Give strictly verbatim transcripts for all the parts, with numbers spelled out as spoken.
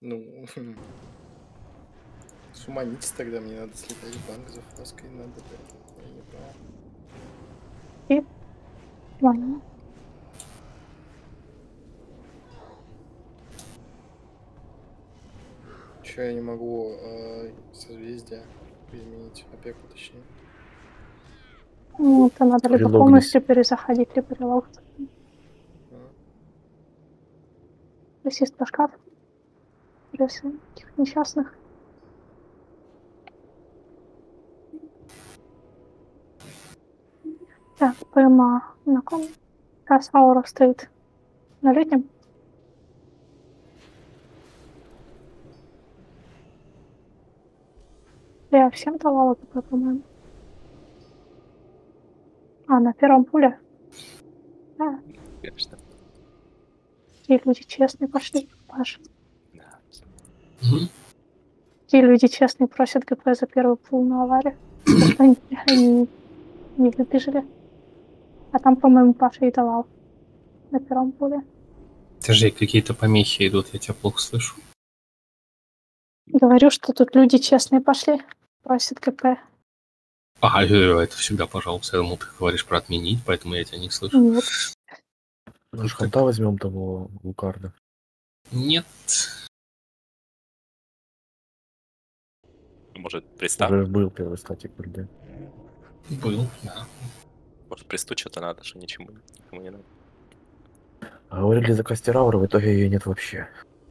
Ну, суманитесь тогда, мне надо слетать в банк за флаской, надо, да, я не прав. И? Ладно. Чё я не могу э, созвездие изменить, опеку точнее? Ну, это надо либо Релогнись. полностью перезаходить, либо релогнуться. А. Расист по шкафу. Если таких несчастных. Так, ПМА на ком? Раз аура стоит на летнем. Я всем давала такое, по-моему. А, на первом пуле? Да. Конечно. Какие люди честные пошли, Паша. Да. Мгм. Какие люди честные просят ГП за первый пул на аваре. Потому что они, они не выбежали. А там, по-моему, Паша и давал на первом пуле. Подожди, какие-то помехи идут, я тебя плохо слышу. Говорю, что тут люди честные пошли. Просят ГП. А, э, это всегда, пожалуйста. Я думал, ты говоришь про отменить, поэтому я тебя не слышу. Нет. Может, ханта возьмем того Лукарда? Нет. Может, пристав? Уже был первый статик вроде. Был, да. Может, присту что-то надо, что ничему никому не надо. А говорили за кастер ауры, в итоге ее нет вообще.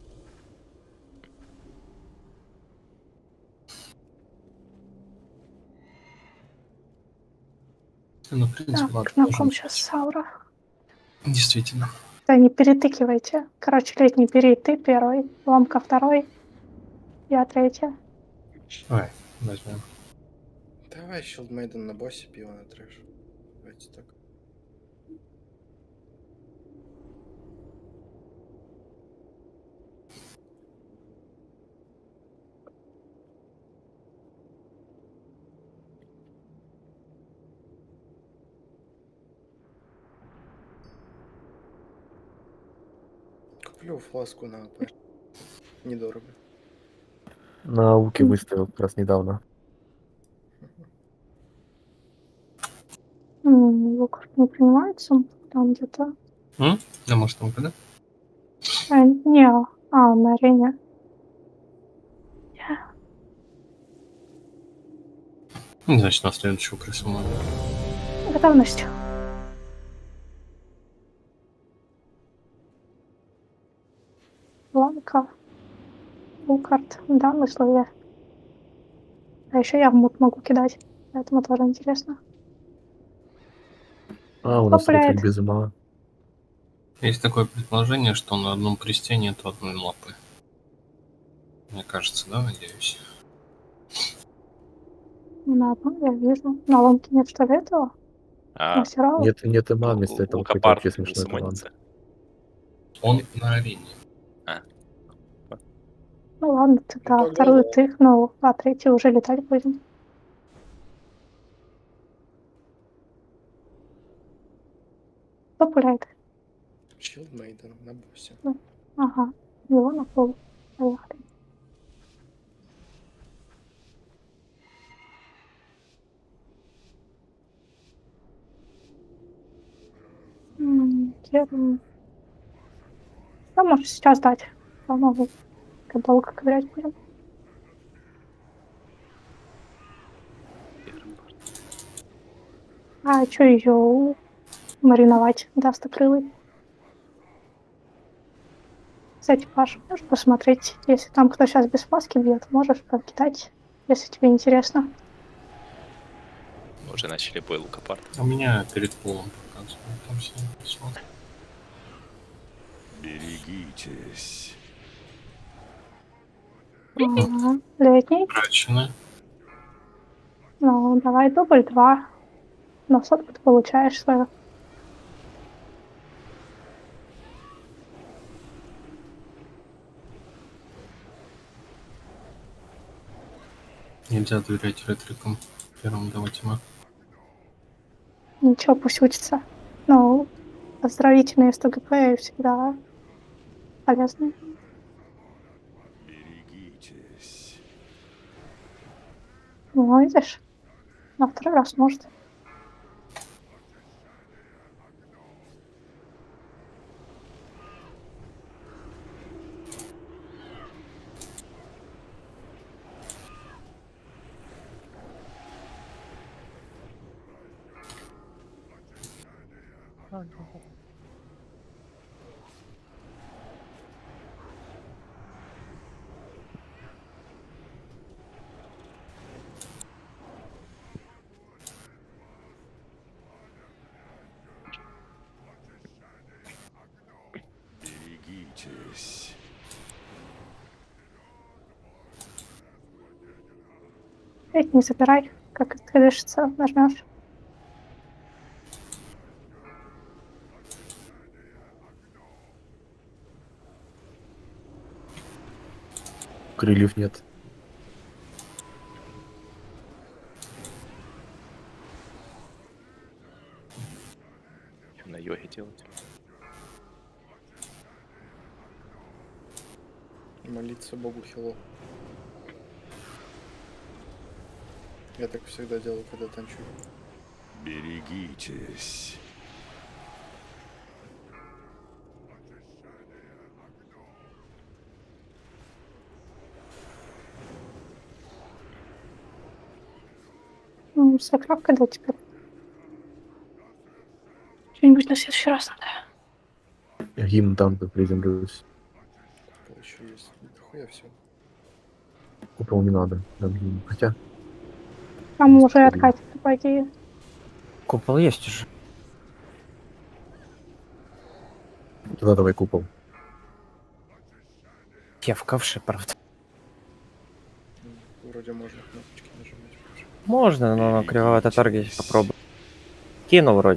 Ну, в принципе, Так, ладно. на можем ком взять. сейчас аура? Действительно. Да, не перетыкивайте. Короче, летний бери ты первый, Ламка второй, я третья. Давай, возьмем. Давай Шилдмейден на боссе, пиво на трэш. Давайте так. Куплю фласку на АП. Недорого. На ауке Мгм. выставил как раз недавно. М, Лук не принимается, там где-то. М? А может, там когда? А, не, а, на арене. Ну, значит, на следующего крысу. Готовность. Ламка. Лукард. Да, на условия. А еще я в мут могу кидать. Поэтому тоже интересно. А, у нас Популяет. рыцарь без ума. Есть такое предположение, что на одном кресте нет одной лапы. Мне кажется, да, надеюсь. На одном я вижу. На ломке нет, что ли, этого? А Мастера? Нет, нет има, Л- вместо этого какой-то Лукопард вообще не смешной талант. суммонится. Он на арене. А. Ну ладно, ты, Ну, да, тогда вторую да. ты, ну, а третью уже летать будем. Популяет. Шилдмейден на боссе. Ну, ага, его на пол. Поехали. М, Керн. Да, можешь сейчас дать. Помогу. Как долго ковырять будем. А что ее мариновать? Даст-окрылый. Кстати, Паш, можешь посмотреть, если там кто сейчас без фласки бьет, можешь покидать, если тебе интересно. Мы уже начали бой Лукопард. У меня перед полом показывает. Там все посмотрим. Берегитесь. Ага, летний. Мрачно. Ну, давай дубль два. На сотку ты получаешь свою. Нельзя доверять ретрикам. Первым давать ему. Ничего, пусть учится. Ну, оздоровительные сто ГП всегда полезны. Ну, видишь? На второй раз может. Берегитесь. Ведь не забирай, как открышится, нажмешь. Крыльев нет. Что на йоге делать? Молиться Богу хило. Я так всегда делаю, когда танчую. Берегитесь. Ну, сокровка когда теперь. Что-нибудь на следующий раз надо. Я гимн танка приземлюсь. Купол еще есть. Нихуя все. Купол не надо. Дам гимн. Хотя, Там уже откатится, по идее. Купол есть уже. тогда давай купол. Я в ковше, правда. Ну, вроде можно кнопочки нажимать. Можно, но на кривоватой торге попробуй. Кинул вроде.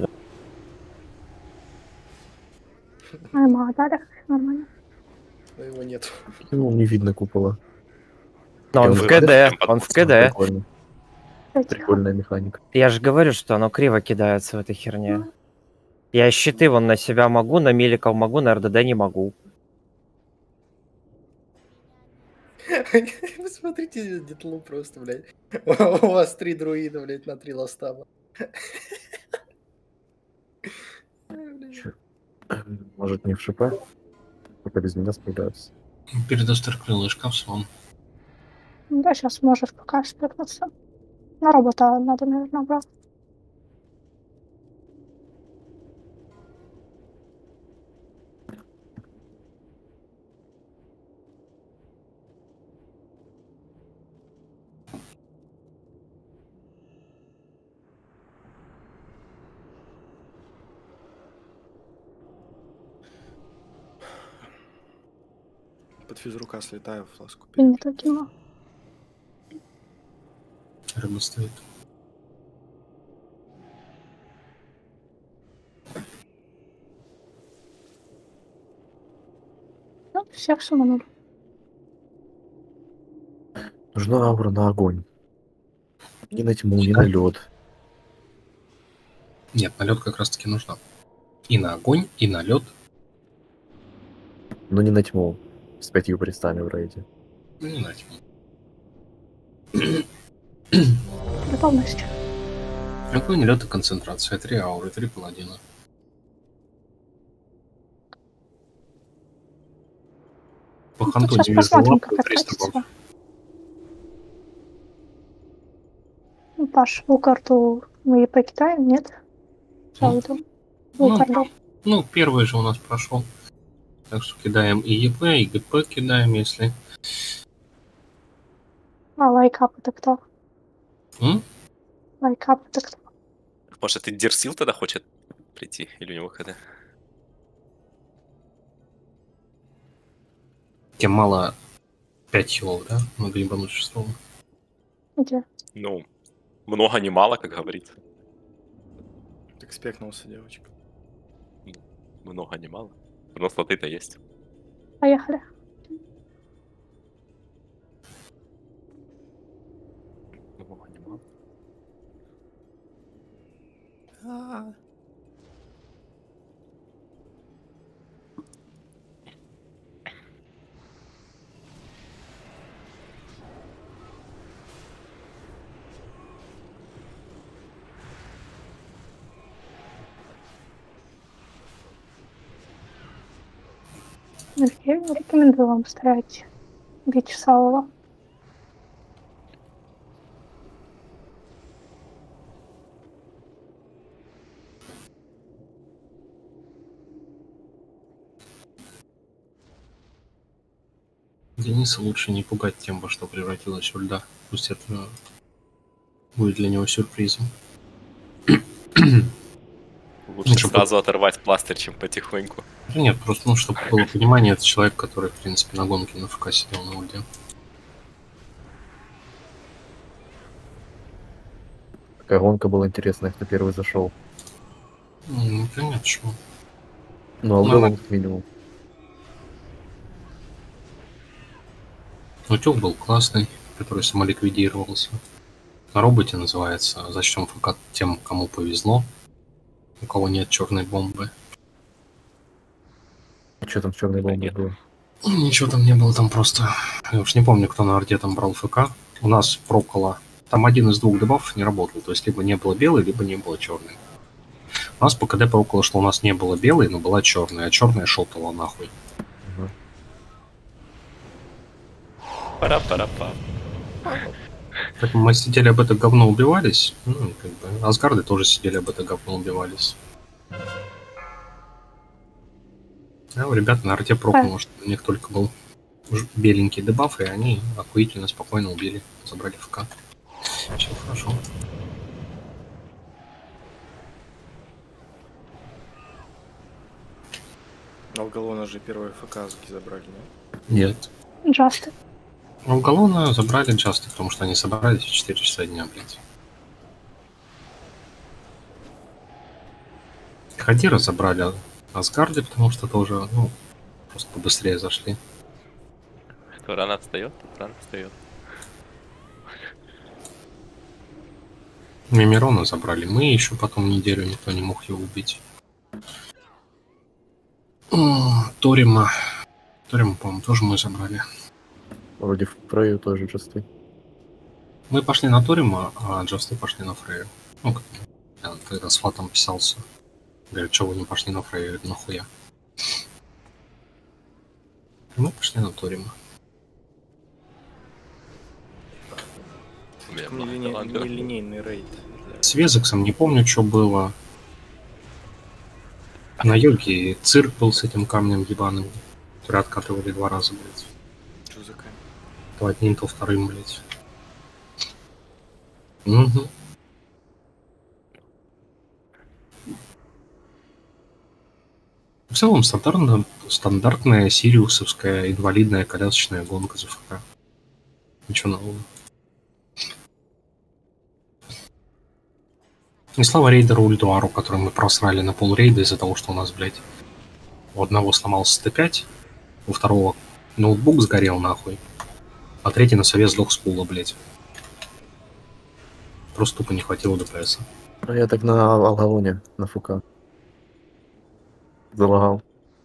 А, мало дали, нормально. Но его нет. Ну, не видно купола. Но он Я в уже- КД, он в КД. Прикольно. Кстати, Прикольная механика. Я же говорю, что оно криво кидается в этой херне. Я щиты вон на себя могу, на миликов могу, на РДД не могу. Вы смотрите, Детлу просто, блядь. У вас три друида, блядь, на три ластава. Чё? Может, не в ШП? Пока без меня справляются. Перед острокрылый шкаф слон. Ну да, сейчас можешь пока спрятаться. На робота надо, наверное, брать. Под физрука слетаю, фласку И не то кино. Рыба стоит. Ну, всех суманули. Нужна аура на огонь. Не на тьму, не на лед. Нет, на лед как раз таки нужна. И на огонь, и на лед. Но не на тьму. С пятью престами в рейде. Ну, не на тьму. Готовность. Огонь, лед и концентрация. Три ауры, три паладина. По Ну, ханту сейчас не вижу посмотрим, лапы, как триста откатится. баксов. Ну, Паш, у карту мы покидаем, нет? Я Ну, уйду. ну, У карту. Ну, первый же у нас прошел. Так что кидаем и ЕП, и ГП кидаем, если... А, лайкап это кто? М? Лайкап это кто? Может, и Дерсил тогда хочет прийти? Или у него КД? Тем мало пять хилов, да? Много ебануть шестого. Где? Ну, много не мало, как говорится. Так спекнулся, девочка. Много не мало. Но слоты-то есть. Поехали. Много не мало. Я рекомендую вам ставить Вячеслава. Дениса лучше не пугать тем, во что превратилась у льда. Пусть это будет для него сюрпризом. Лучше Ну, сразу оторвать пластырь, чем потихоньку. Да нет, просто, ну, чтобы было понимание, это человек, который, в принципе, на гонке на ФК сидел на ульде. Такая гонка была интересная, кто первый зашел. Ну, понятно, почему. Ну, алголом как минимум. Утюг был классный, который самоликвидировался. На роботе называется «Зачтем ФК тем, кому повезло», у кого нет черной бомбы. Что там с черной бомбой было? Ничего там не было, там просто... Я уж не помню, кто на арте там брал ФК. У нас прокола. Там один из двух дебафов не работал. То есть либо не было белой, либо не было черной. У нас по КД прокола, что у нас не было белой, но была черная. А черная шотала нахуй. Угу. Пара-пара-па. Поэтому мы сидели об это говно убивались. Ну, как бы. Асгарды тоже сидели об это говно убивались. А у ребят на арте прокола, что у них только был беленький дебаф, и они охуительно спокойно убили. Забрали ФК. Все хорошо. Алголона же первые ФК забрали, нет? Нет. Джасты. У Галлона забрали Джасты, потому что они собрались в четыре часа дня, блядь. Хадира забрали Асгарди, потому что тоже, ну, просто побыстрее зашли. Кто рано отстает, тот рано встает. Мимирона забрали мы, еще потом неделю никто не мог его убить. О, Торима. Торима, по-моему, тоже мы забрали. Вроде в Фрею тоже джасты. Мы пошли на Торима, а джасты пошли на Фрею. Ну, я когда с Фатом писался. Говорят, что вы не пошли на Фрею? Я говорю, нахуя? И мы пошли на Торима. Нелинейный рейд. С Везексом не помню, что было. На юге цирк был с этим камнем ебаным, который откатывали два раза, блядь. Что за камень? То одним, то вторым, блядь. Угу. В целом стандартная, стандартная сириусовская инвалидная колясочная гонка за ФК. Ничего нового. И слава рейдеру Ульдуару, который мы просрали на пол рейда из-за того, что у нас, блядь, у одного сломался Т пять, у второго ноутбук сгорел нахуй, а третий на сове сдох с пула, блядь. Просто тупо не хватило ДПС. А я так на Алголоне, на ФК. Залагал.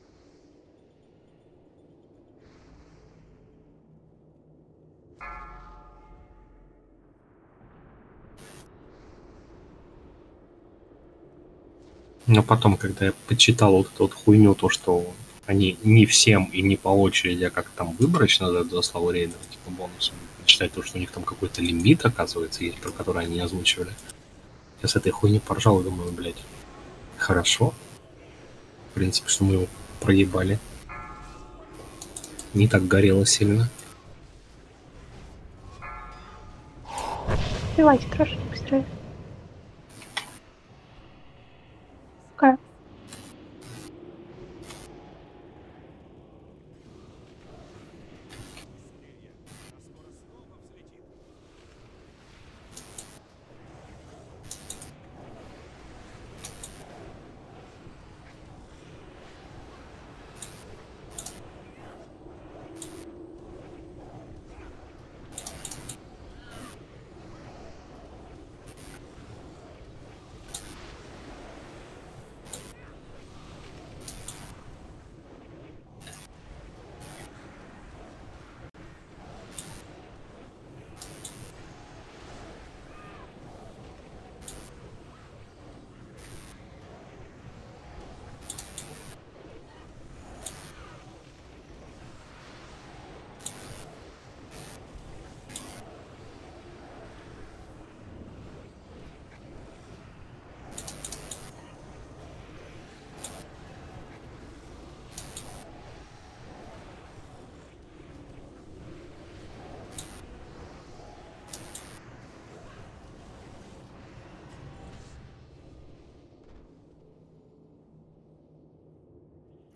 Но потом, когда я почитал вот эту вот хуйню, то, что они не всем и не по очереди, а как там выборочно дают за славу рейдера, типа бонусом, читать то, что у них там какой-то лимит, оказывается, есть, про который они не озвучивали. Я с этой хуйни поржал и думаю, блядь, хорошо. В принципе, что мы его проебали. Не так горело сильно. Давайте трошки быстрее. Какая?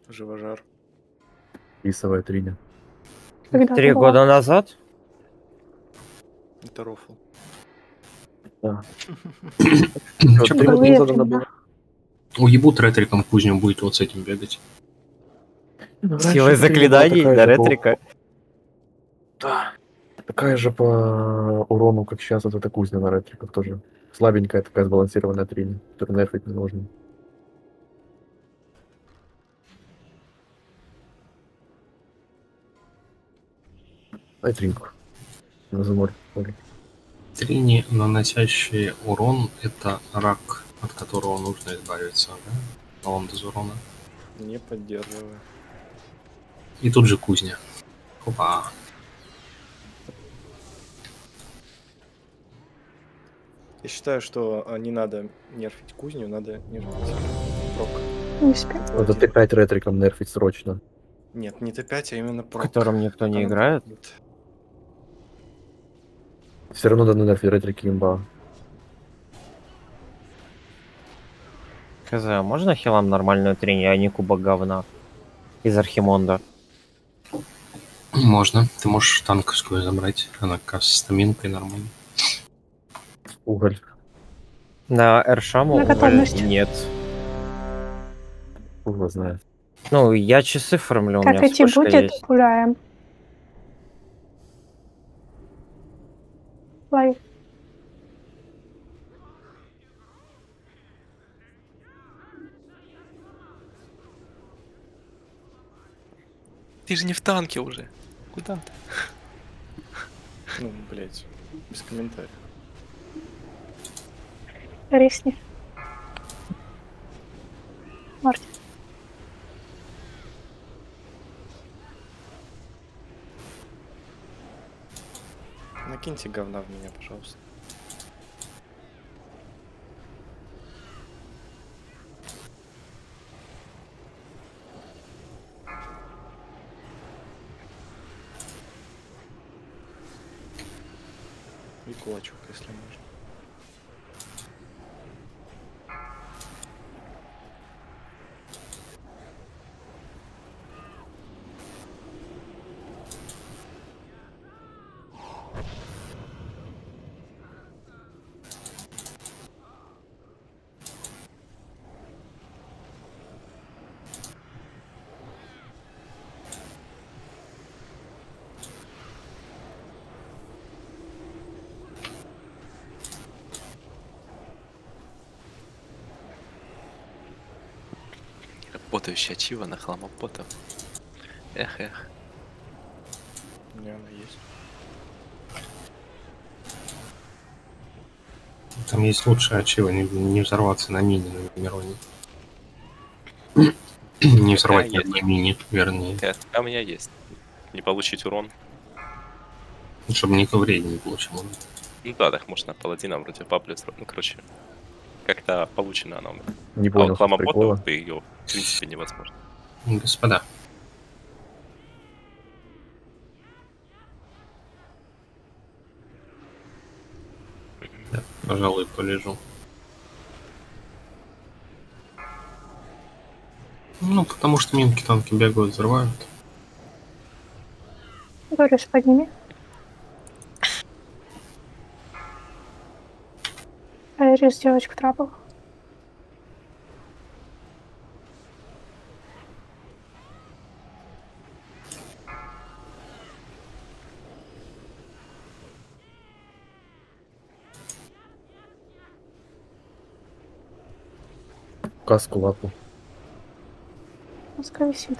Живожар. Рисовая триня. Когда Три это было? года назад? Это рофл. Да. Чё, Три года Былые назад она времена. была. Уебут ретриком кузню будет вот с этим бегать. Ну, Силой раньше триня была заклинаний такая до же по- ретрика. Да. Такая же по урону, как сейчас вот эта кузня на ретриках тоже. Слабенькая такая сбалансированная триня, которую нерфить не нужно. Дай тринку. На замор. Трини, наносящие урон, это рак, от которого нужно избавиться, да? А он без урона. Не поддерживаю. И тут же кузня. Опа. Я считаю, что а, не надо нерфить кузню, надо нерфить прок. Не успел. Надо Т пять ретриком нерфить срочно. Нет, не Т пять, а именно В прок. котором никто не Там играет. будет. Все равно надо нерфить ретрики имба. Хз, а можно хилам нормальную трени, а не кубок говна? Из Архимонда. Можно. Ты можешь танковскую забрать. Она как раз с стаминкой нормально. Уголь. На Эршаму На готовность. нет. Уголь знает. Ну, я часы формлю, у Как меня идти вспышка будет, есть. гуляем. Лай. Ты же не в танке уже. Куда ты? Ну, блять, без комментариев. Рисни. Марти. Накиньте говна в меня, пожалуйста. И кулачок, если можно. Работающая чива на хламоботов. Эх, эх. У меня она есть. Там есть лучшая ачива, не, не взорваться на мине на Мироне. Не взорвать ни есть. одной мини, вернее. Э, А у меня есть. Не получить урон. Чтобы никто вреда не получил. Ну да, так можно паладина вроде паблю. Ну, короче, как-то получено оно. Не А понял, вот что прикола. хламоботу ты ее, в принципе, невозможно. Господа. Да, пожалуй, полежу. Ну, потому что минки танки бегают, взрывают. Говоришь, подними. Айрис, девочка, трапл. Каску лапу. Пускай висит.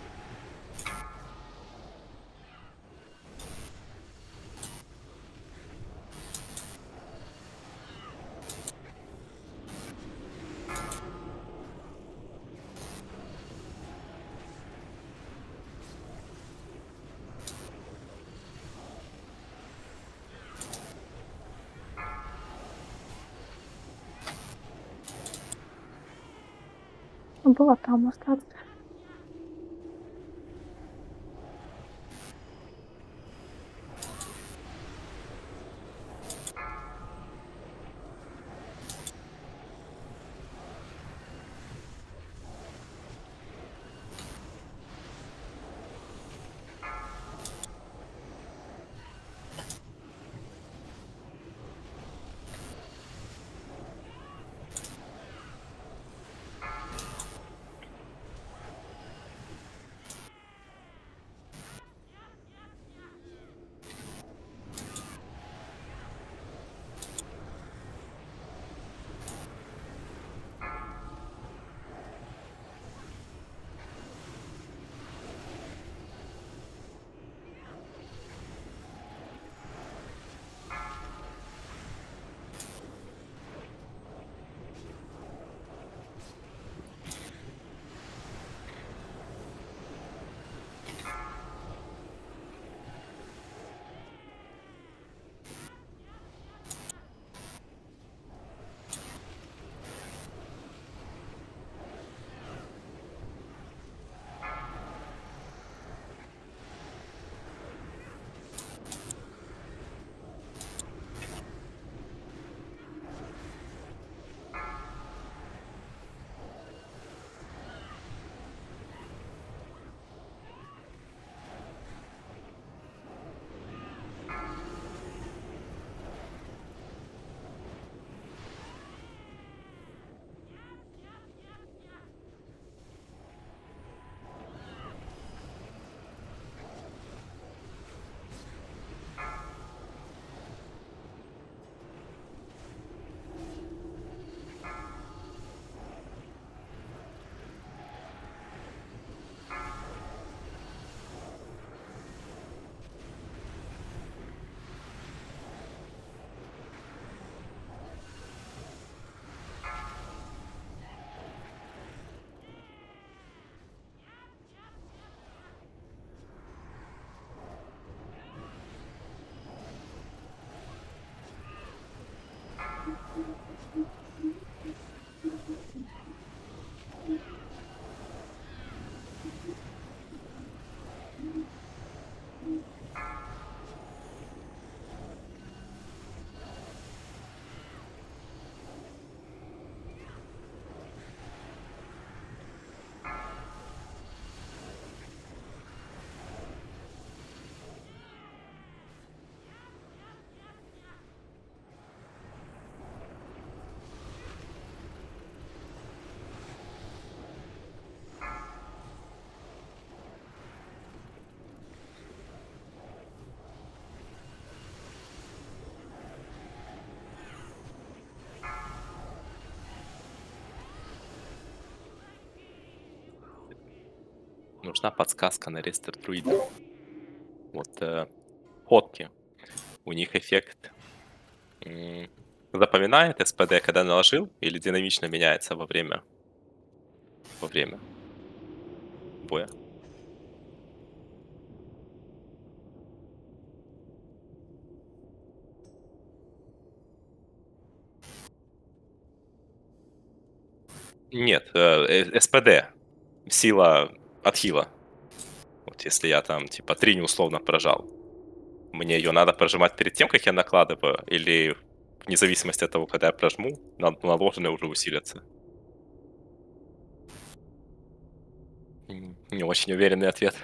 Было там остаться. нужна подсказка на рестер друида. Вот э, ходки. У них эффект м, запоминает эс пэ дэ, когда наложил, или динамично меняется во время, во время боя. Нет, э, э, эс пэ дэ. Сила от хила. Вот если я там типа три неусловно прожал, мне ее надо прожимать перед тем, как я накладываю, или вне зависимости от того, когда я прожму, на- наложенные уже усилятся? М, Не очень уверенный ответ.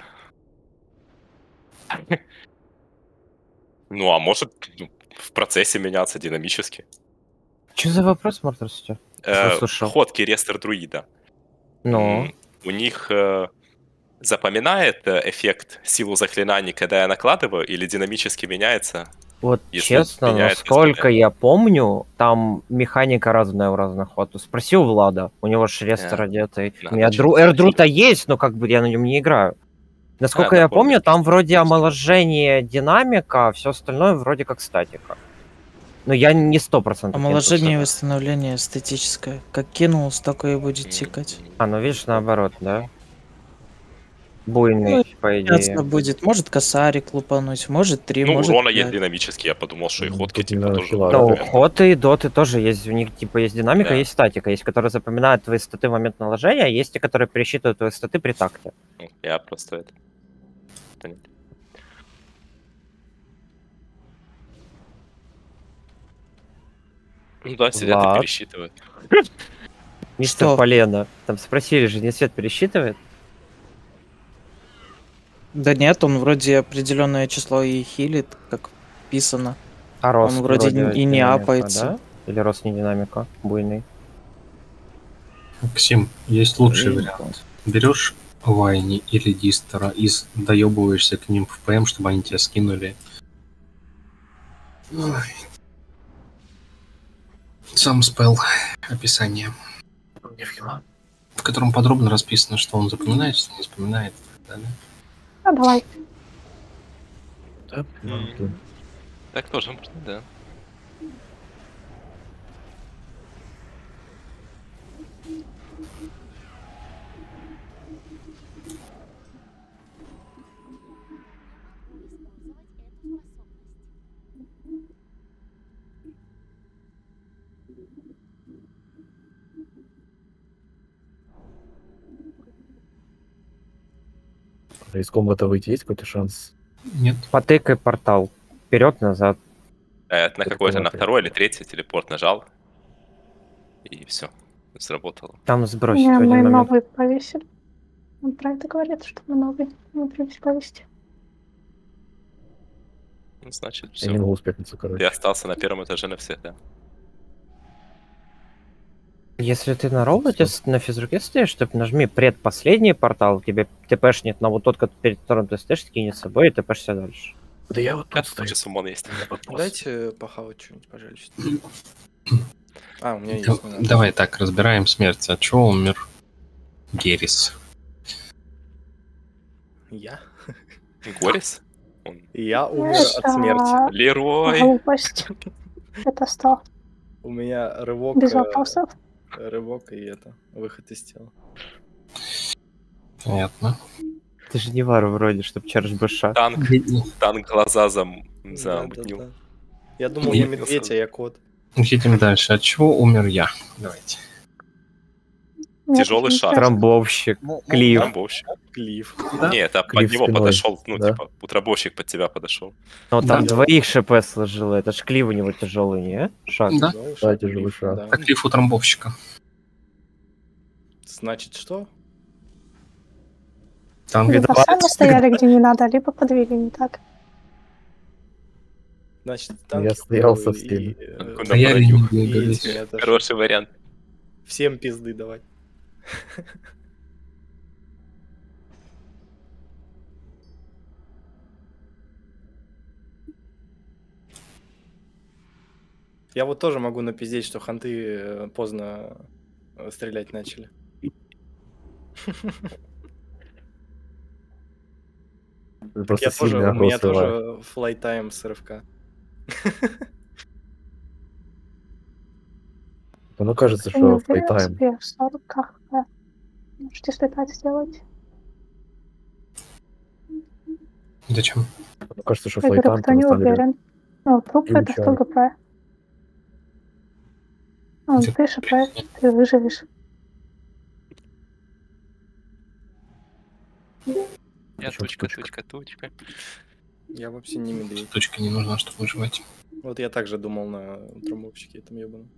Ну, а может ну, в процессе меняться динамически. Что за вопрос, Мортус, у тебя? Э, Слушал. ходки рестер друида. Ну, М, У них э, запоминает э, эффект силу заклинаний, когда я накладываю, или динамически меняется? вот Если честно, меняет насколько эс пэ дэ. я помню, там механика разная у разных ход. Спроси у Влада, у него же рестер Э, одетый. У надо меня что-то дру... спросить. Эрдру-то есть, но как бы я на нем не играю. Насколько А, я напомни, помню, там просто вроде спросил. омоложение динамика, а все остальное вроде как статика. Но я не сто процентов. Омоложение и восстановление эстетическое. Как кинул, столько и будет тикать. М, А, ну видишь, наоборот, да? Буйный, Ну, по Меняться идее. будет. Может косарик лупануть, может три, Ну, может урона есть пять. динамический, я подумал, что и Ну, ходки тут типа именно тоже. хила. Да, у наверное. хоты и доты тоже есть. У них типа есть динамика, Да. есть статика. Есть, которые запоминают твои статы в момент наложения, а есть те, которые пересчитывают твои статы при такте. Ну, Я просто это... понять. Ну да, сидят и Влад. пересчитывают. Мистер Что? Полено. Там спросили же, не свет пересчитывает? Да нет, он вроде определенное число и хилит, как писано. А рост Он вроде и не динамика, апается. да? Или рост не динамика, буйный. Максим, есть лучший И- вариант. Берешь Вайни или Дистера и с- доебываешься к ним в ПМ, чтобы они тебя скинули. Ой. Сам спел описание, в котором подробно расписано, что он запоминает, что не запоминает. и так далее. А давай. Да? М. Окей. Так тоже можно, да. А из комбата выйти есть какой-то шанс? Нет. Потыкай портал. Вперед, назад. Э, На Это какой-то, на куда-то. второй или третий телепорт нажал. И все. Сработало. Там сбросить Не, в один мы момент. новый повесили. Он про это говорит, что мы новый внутри повесить. Ну, значит, Я не все. могу успехнуться, Ты короче. остался на первом этаже навсегда. Если ты на роботе с- на физруке стоишь, то нажми предпоследний портал, тебе тпшнет на вот тот, который перед которым ты стоишь, скинет с собой и тпшься дальше. Да я вот А тут тут стою. же суммон есть. Дайте похавать что-нибудь, пожалуйста. А, у меня есть. Да- не надо. Давай так, разбираем смерть. От чего умер Герис? Я? Горис? Он... Я умер от смерти. Это Лерой! глупость. Это сто. У меня рывок, Без э, вопросов. рывок и это, выход из тела. Понятно. Ты же не вар вроде, чтоб чардж бэша. Танк, танк глаза зам... Да, да, замутнил. да. Я думал, Я- я медведь, а я кот. Едем дальше. От чего умер я? Давайте. Нет, Тяжелый это не шар. страшно. Трамбовщик, клив. Трамбовщик. Клифф. Да. Нет, а под Клифф него спиной, подошел, ну, да. типа, утробовщик под тебя подошел. Ну там Да. двоих ШП сложило, это ж клив у него тяжелый, не? Шаг. Да. Тяжелый Да, шаг, тяжелый Клифф, шаг. да. Так клиф у трамбовщика. Значит, что? Там Либо сами стояли, где не надо, либо подвели не так. Значит, Я танки стоял хуёвые со всеми. и, э, Куда стояли броню? не и двигались. эти, это ж, Хороший вариант. всем пизды давать. Я вот тоже могу напиздеть, что ханты э, поздно э, стрелять начали. Просто Я тоже, сильный у меня опрос срывает. тоже флайтайм с РФК. Ну, кажется, Я не что уверена в флайтайм. себе в сороках. Да. Можете слетать сделать. Зачем? Ну, кажется, что Я говорю, флайтайм кто не на самом деле уверен. Ну, труп и это сто учар. ГП. Ну, Где- ты ШП, ты выживешь. Я Причём тучка, тучка. тучка, тучка. Я вообще не медведь. Точка не нужна, чтобы выживать. Вот я также думал на трамбовщике этом ебаном.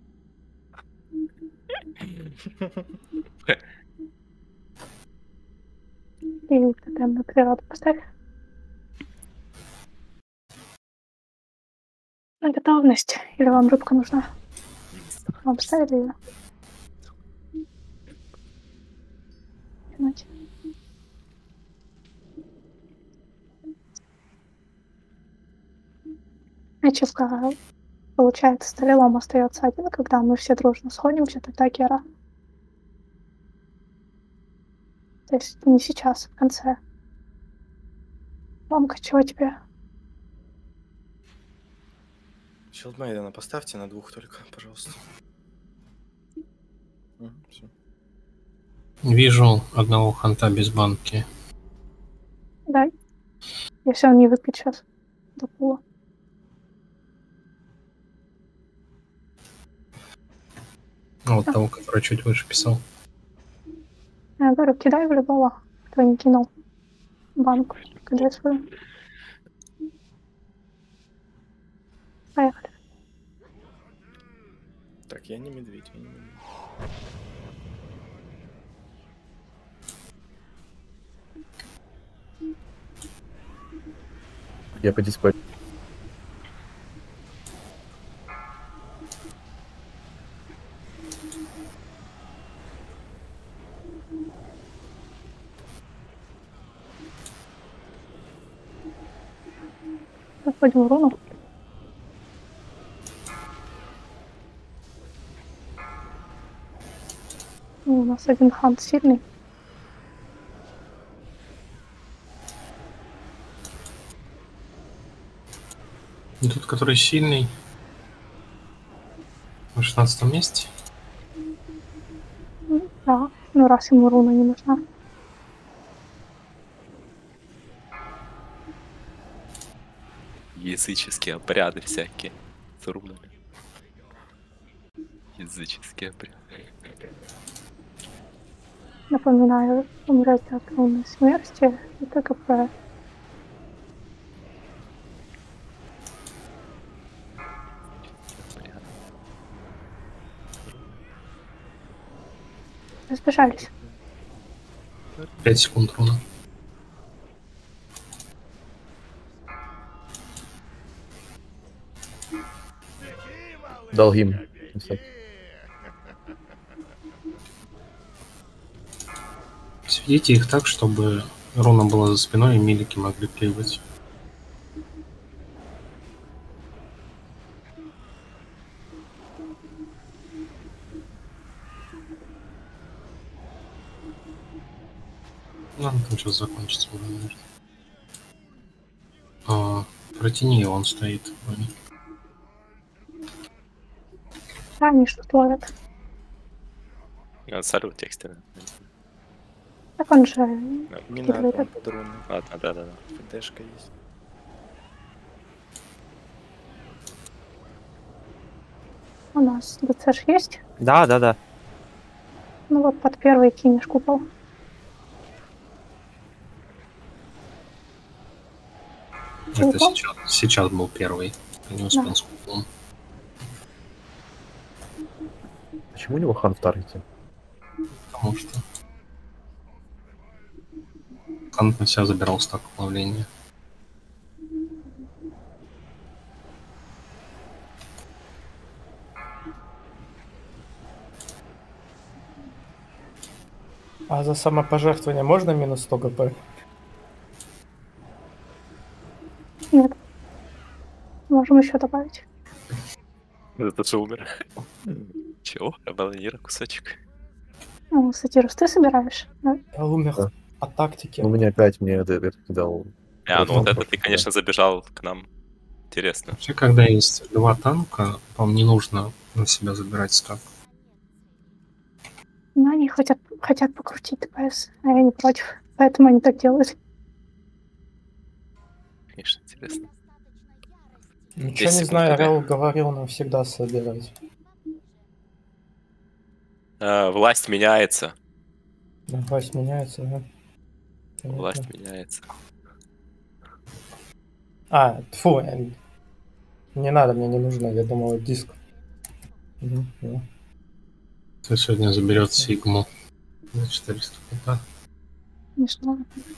И тотем на природу поставь. На готовность. Или вам рыбка нужна? Вам ставили ее? Тянуть. Ачивка, получается, с Талилом остается один, когда мы все дружно сходимся, тогда Гера. То есть не сейчас, в конце. Мамка, чего тебе? Шилдмейдена поставьте на двух только, пожалуйста. Мгм, всё. Вижу одного ханта без банки. Дай. Если он не выпьет сейчас до пула. А вот того, который чуть выше писал. Я говорю, кидай в любого, кто не кинул банку. Кидай свою. Поехали. Так, я не медведь, я не медведь. Я по диспетчеру. Заходим в руну. Ну, у нас один хант сильный. И тот, который сильный. На шестнадцатом месте. М, Да, ну раз ему руна не нужна. Языческие обряды всякие. С рунами. Языческие обряды. Напоминаю, умрать от руны смерти и ТКП. Разбежались. пять секунд руна. Долгим. Сведите их так, чтобы руна была за спиной и милики могли плевать. Ладно, там сейчас закончится уже, наверное. А, протяни его, он стоит. Ваня. Да, они что-то ловят. А, салют текстильный. Так он же Не Кидывает надо, он это. под руну. Ладно, да-да-да. ФДшка есть. у нас ДЦш есть. Да, да, да. Ну вот под первый кинешь купол. Это Купол? сейчас, сейчас был первый. Я не успел Да. с куполом. Почему у него хан в таргете? Потому что Хант на себя забирал стак управления. А за самопожертвование можно минус сто ГП? Нет. Можем еще добавить. Это же умер. Чего? Абаланира кусочек. Ну, Сатирус, ты собираешь? Да? Я умер Да. от тактики. У меня опять мне это, это кидал А, ну вот это Просто, ты, да. конечно, забежал к нам. Интересно. Вообще, когда есть два танка, вам не нужно на себя забирать стак. Но они хотят, хотят покрутить ТПС, а я не против. Поэтому они так делают. Конечно, интересно. Ничего не секунд знаю, КД. Рэл говорил нам всегда собирать. А, власть меняется. Да, власть меняется, да? Понятно. Власть меняется. А, тьфу, э, не надо, мне не нужно, я думал, диск. Мгм, да. Кто сегодня заберет Сигму за четыреста кп. Смешно.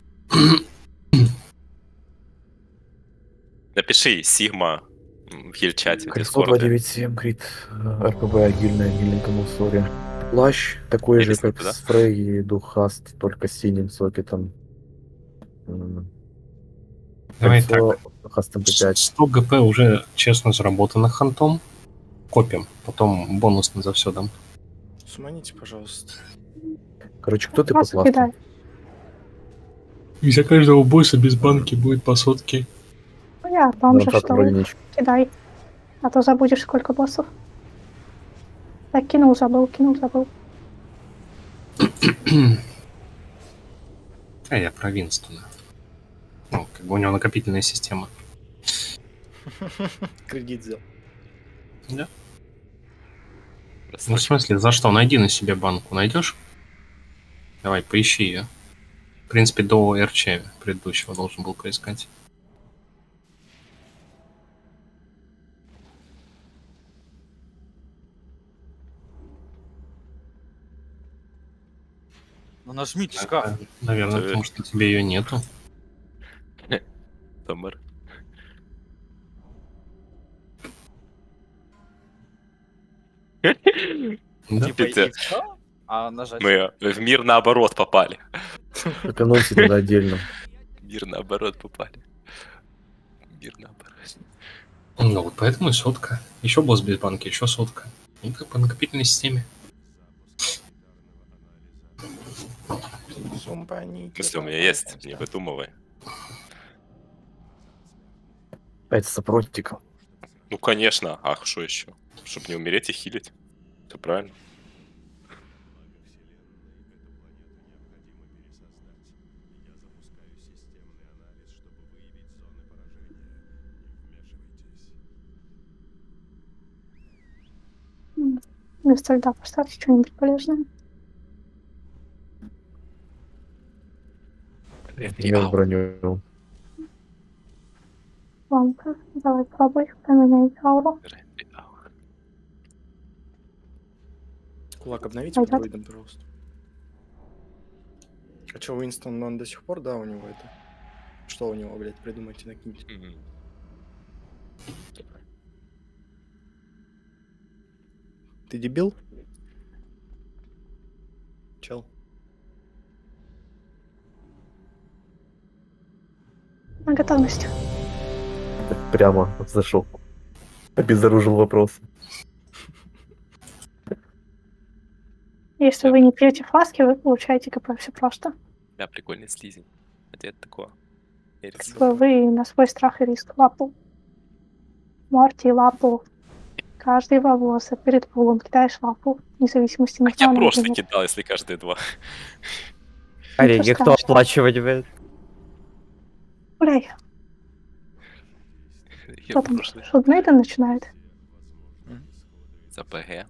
Напиши Сигма м, в хиль-чате в Кресло Дискорде. два девять семь, крит, э, РПБ агильная, миленькому ссоре. Плащ такой же, Пересни как туда. с Фрей и Духаст, только с синим сокетом. М, Давай Кольцо так. Хастом П пять. сто ГП уже честно заработано хантом. Копим. Потом бонусно за все дам. Суманите, пожалуйста. Короче, кто ты по Просто классу? кидай. И за каждого босса без банки будет по сотке. Ну я там На же рамсату что, вроде нечего. кидай. А то забудешь, сколько боссов. Так, кинул, забыл, кинул, забыл. А я про Винстона. Ну, как бы у него накопительная система. Кредит взял. Да? Ну, в Рассрочка. смысле, за что? Найди на себе банку. Найдешь? Давай, поищи ее. В принципе, до РЧ предыдущего должен был поискать. Ну нажмите шкаф. Это, наверное, Э. потому что тебе ее нету. Тамар. Да? Типа Это- и всё? А нажать? Мы в мир наоборот попали. Так анонсить надо отдельно. В мир наоборот попали. Мир наоборот. Ну, вот поэтому и сотка. Еще босс без банки, еще сотка. Ну, как по накопительной системе. Суманите. В смысле, у меня есть, не выдумывай. Пять сопротивников. Ну, конечно. Ах, что еще? Чтобы не умереть и хилить. Все правильно. М, Вместо льда поставьте что-нибудь полезное. Имел броню. Лампа, давай пробуй, поменяй ауру. Кулак обновите Пойдёт. дроидом, пожалуйста. А что, Уинстон, он до сих пор, да, у него это? Что у него, блядь, придумайте, накиньте. Мгм. Ты дебил? Чел. На готовность. Так прямо зашел. Обезоружил вопрос. Если вы не пьете фласки, вы получаете КП, все просто. Да, прикольный слизень. Где это такое? Эрикс. Вы на свой страх и риск. Лапу. Морти, лапу. Каждый вопроса перед пулом кидаешь лапу. Независимости А не я прошлый кидал, если каждые два. Ореги кто страшного. оплачивать будет? Гуляй. Я Кто там? прошлый. Шуднейден начинает. За ПГ.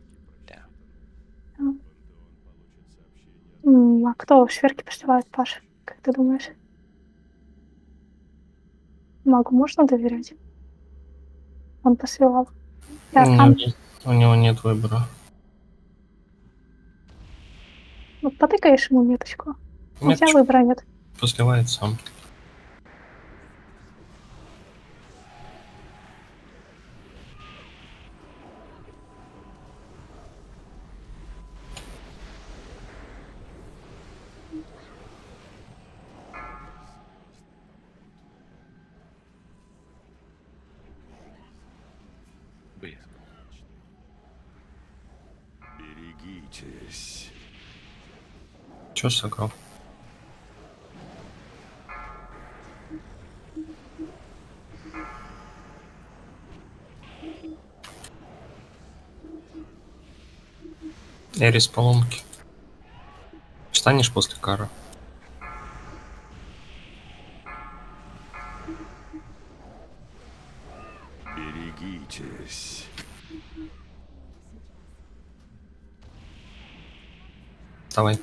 М, А кто шверки посылает, Паш? Как ты думаешь? Магу можно доверять? Он посылал. У него, Аркан. нет, у него нет выбора. Вот потыкаешь ему меточку. У Нет, тебя чё, выбора нет. посливает сам. Блин. Берегитесь. Чё сыграл? Эрис по лунке. Встанешь после кара. Берегитесь. Давай.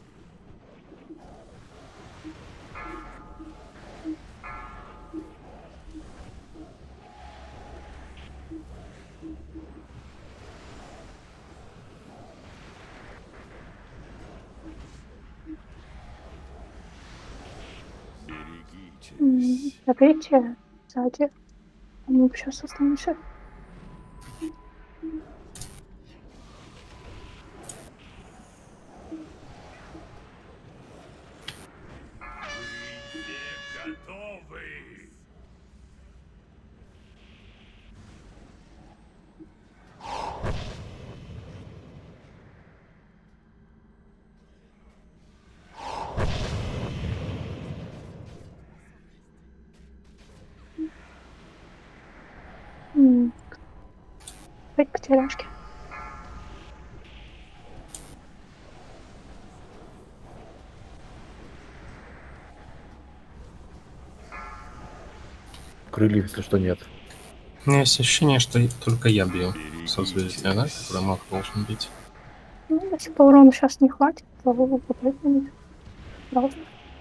М, Забейте сзади. Мы сейчас останемся. М, Опять потеряшки. Крыльев, если что, нет. У меня есть ощущение, что только я бью созвездие, да, который маг должен бить. Ну, если по урону сейчас не хватит, то вы выпадете. Пожалуйста.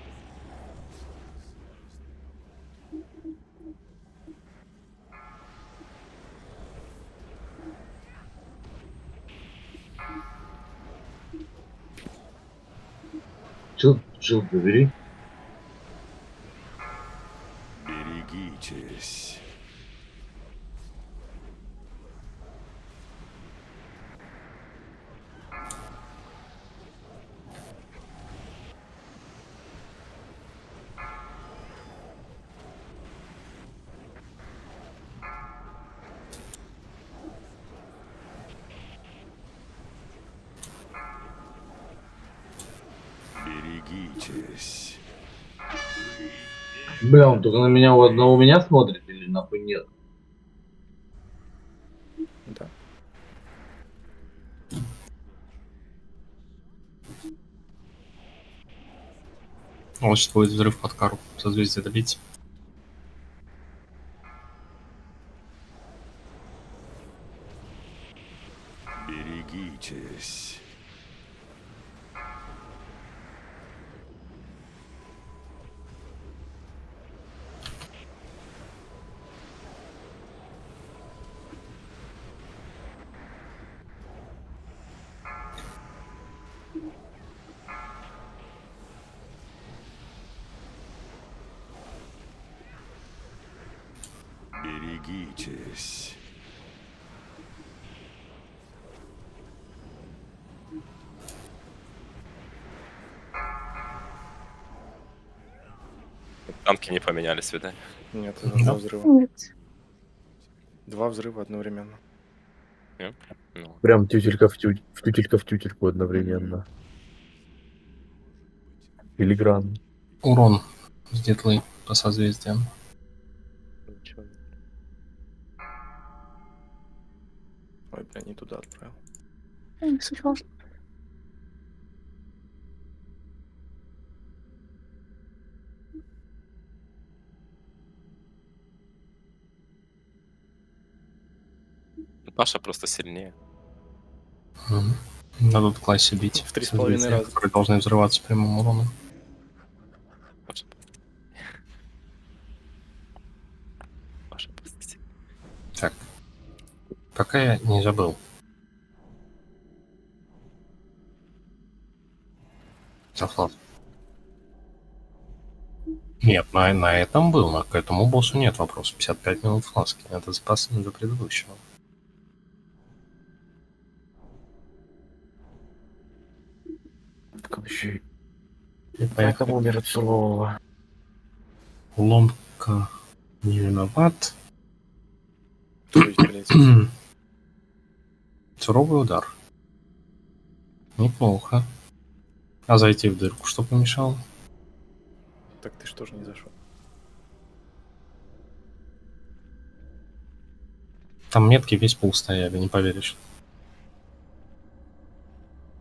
Чил, чил, забери. Берегитесь. Берегитесь. Бля, он только на меня у одного меня смотрит или нахуй нет? Да. Вот сейчас будет взрыв под кару. Созвездие добить. Берегитесь. Берегитесь. Танки не поменялись, видать. Нет, это два взрыва. Нет. Два взрыва одновременно. Нет? Ну, Прям тютелька в, тю... в тютелька в тютельку одновременно. Филигран. Урон с детлой по созвездиям. Ничего. Ой, бля, не туда отправил. Не суть важно. Паша просто сильнее. Мгм. Надо в классе бить. В три с половиной созвездия, раза. которые должны взрываться прямым уроном. Паша просто, Паша просто сильнее. Так. Пока я не забыл. Зафлат. Нет, на, на этом был, на, к этому боссу нет вопросов. пятьдесят пять минут фласки. Это запас до предыдущего. Так он еще и... И Поэтому поэтому умер от сурового. ломка не виноват. Кто блядь? Суровый удар. Неплохо. А зайти в дырку что помешало? Так ты что же не зашел? Там метки весь пол стояли, не поверишь.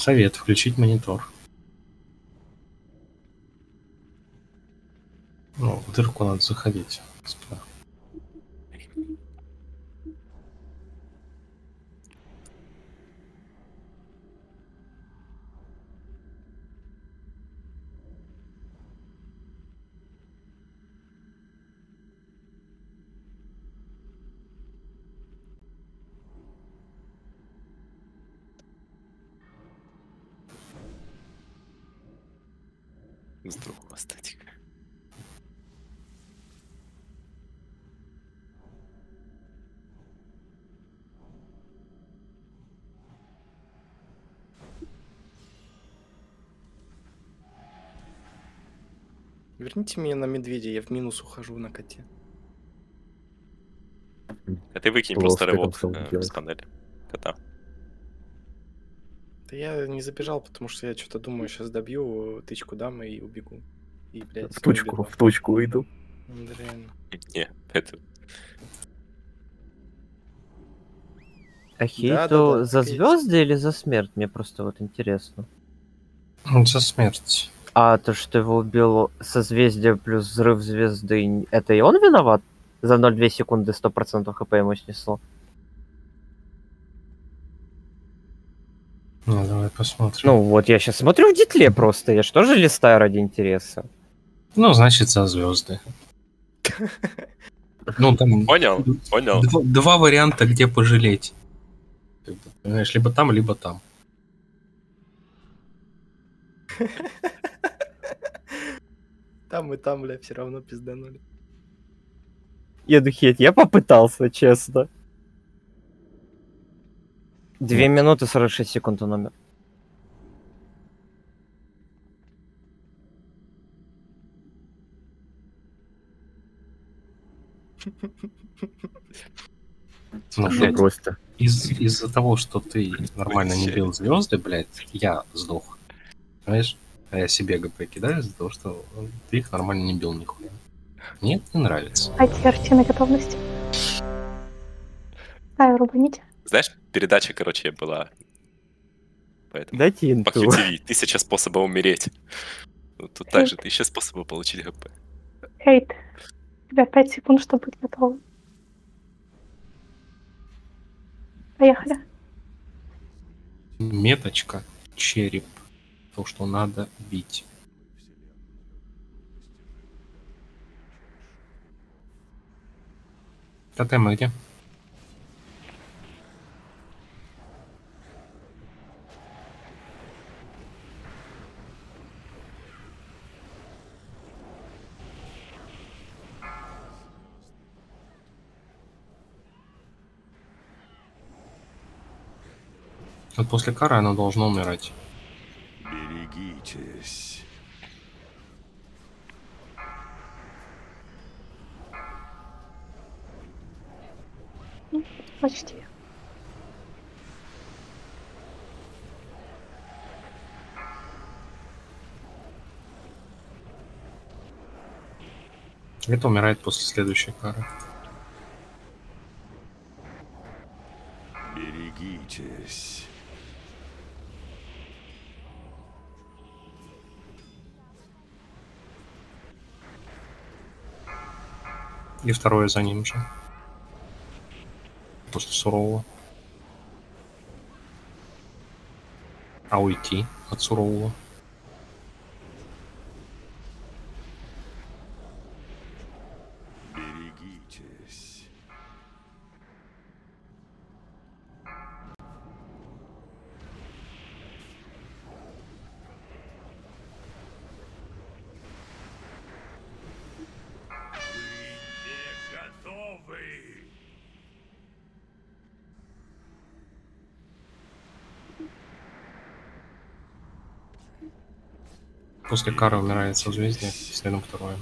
Совет, включить монитор. Ну, в дырку надо заходить. Господа. С другого статика. Верните меня на медведя, я в минус ухожу на коте. А ты выкинь Было просто успехом рывок стал э, делать. с панели кота. Да я не забежал, потому что я что-то думаю, сейчас добью, тычку дам и убегу. И, блядь, В точку, убегу. в точку уйду. Ну, да реально. Не, это... А хейту Да-да-да, за так и есть. звезды или за смерть? Мне просто вот интересно. За смерть. А то, что его убил созвездие плюс взрыв звезды, это и он виноват? За ноль целых две секунды сто процентов хп ему снесло. Ну, давай посмотрим. Ну вот, я сейчас смотрю в дитле просто, я же тоже листаю ради интереса. Ну, значит, за звезды. Ну, там Понял, понял. Два, два варианта, где пожалеть. Как бы, понимаешь, либо там, либо там. Там и там, бля, все равно пизданули. Еду хейт, я попытался, честно. Две минуты сорок шесть секунд он умер. Ну, Что блядь, просто. из- из-за того, что ты нормально не бил звезды, блядь, я сдох. Понимаешь? А я себе ГП кидаю из-за того, что ты их нормально не бил нихуя. Мне это не нравится. Потерьте на готовности. Ставь, рубаните. Знаешь, передача, короче, была... Поэтому... Дайте инту. По кью ти ви. Тысяча способов умереть. Ну, тут также тысяча способов получить ГП. Хейт. У тебя пять секунд, чтобы быть готовым. Поехали. Меточка, череп. То, что надо бить. Тотемы где? Вот после кары оно должно умирать. Берегитесь. Ну, почти. Это умирает после следующей кары. Берегитесь. И второе за ним же. После сурового. А уйти от сурового. Берегитесь. После кары умирает созвездие, следом второе.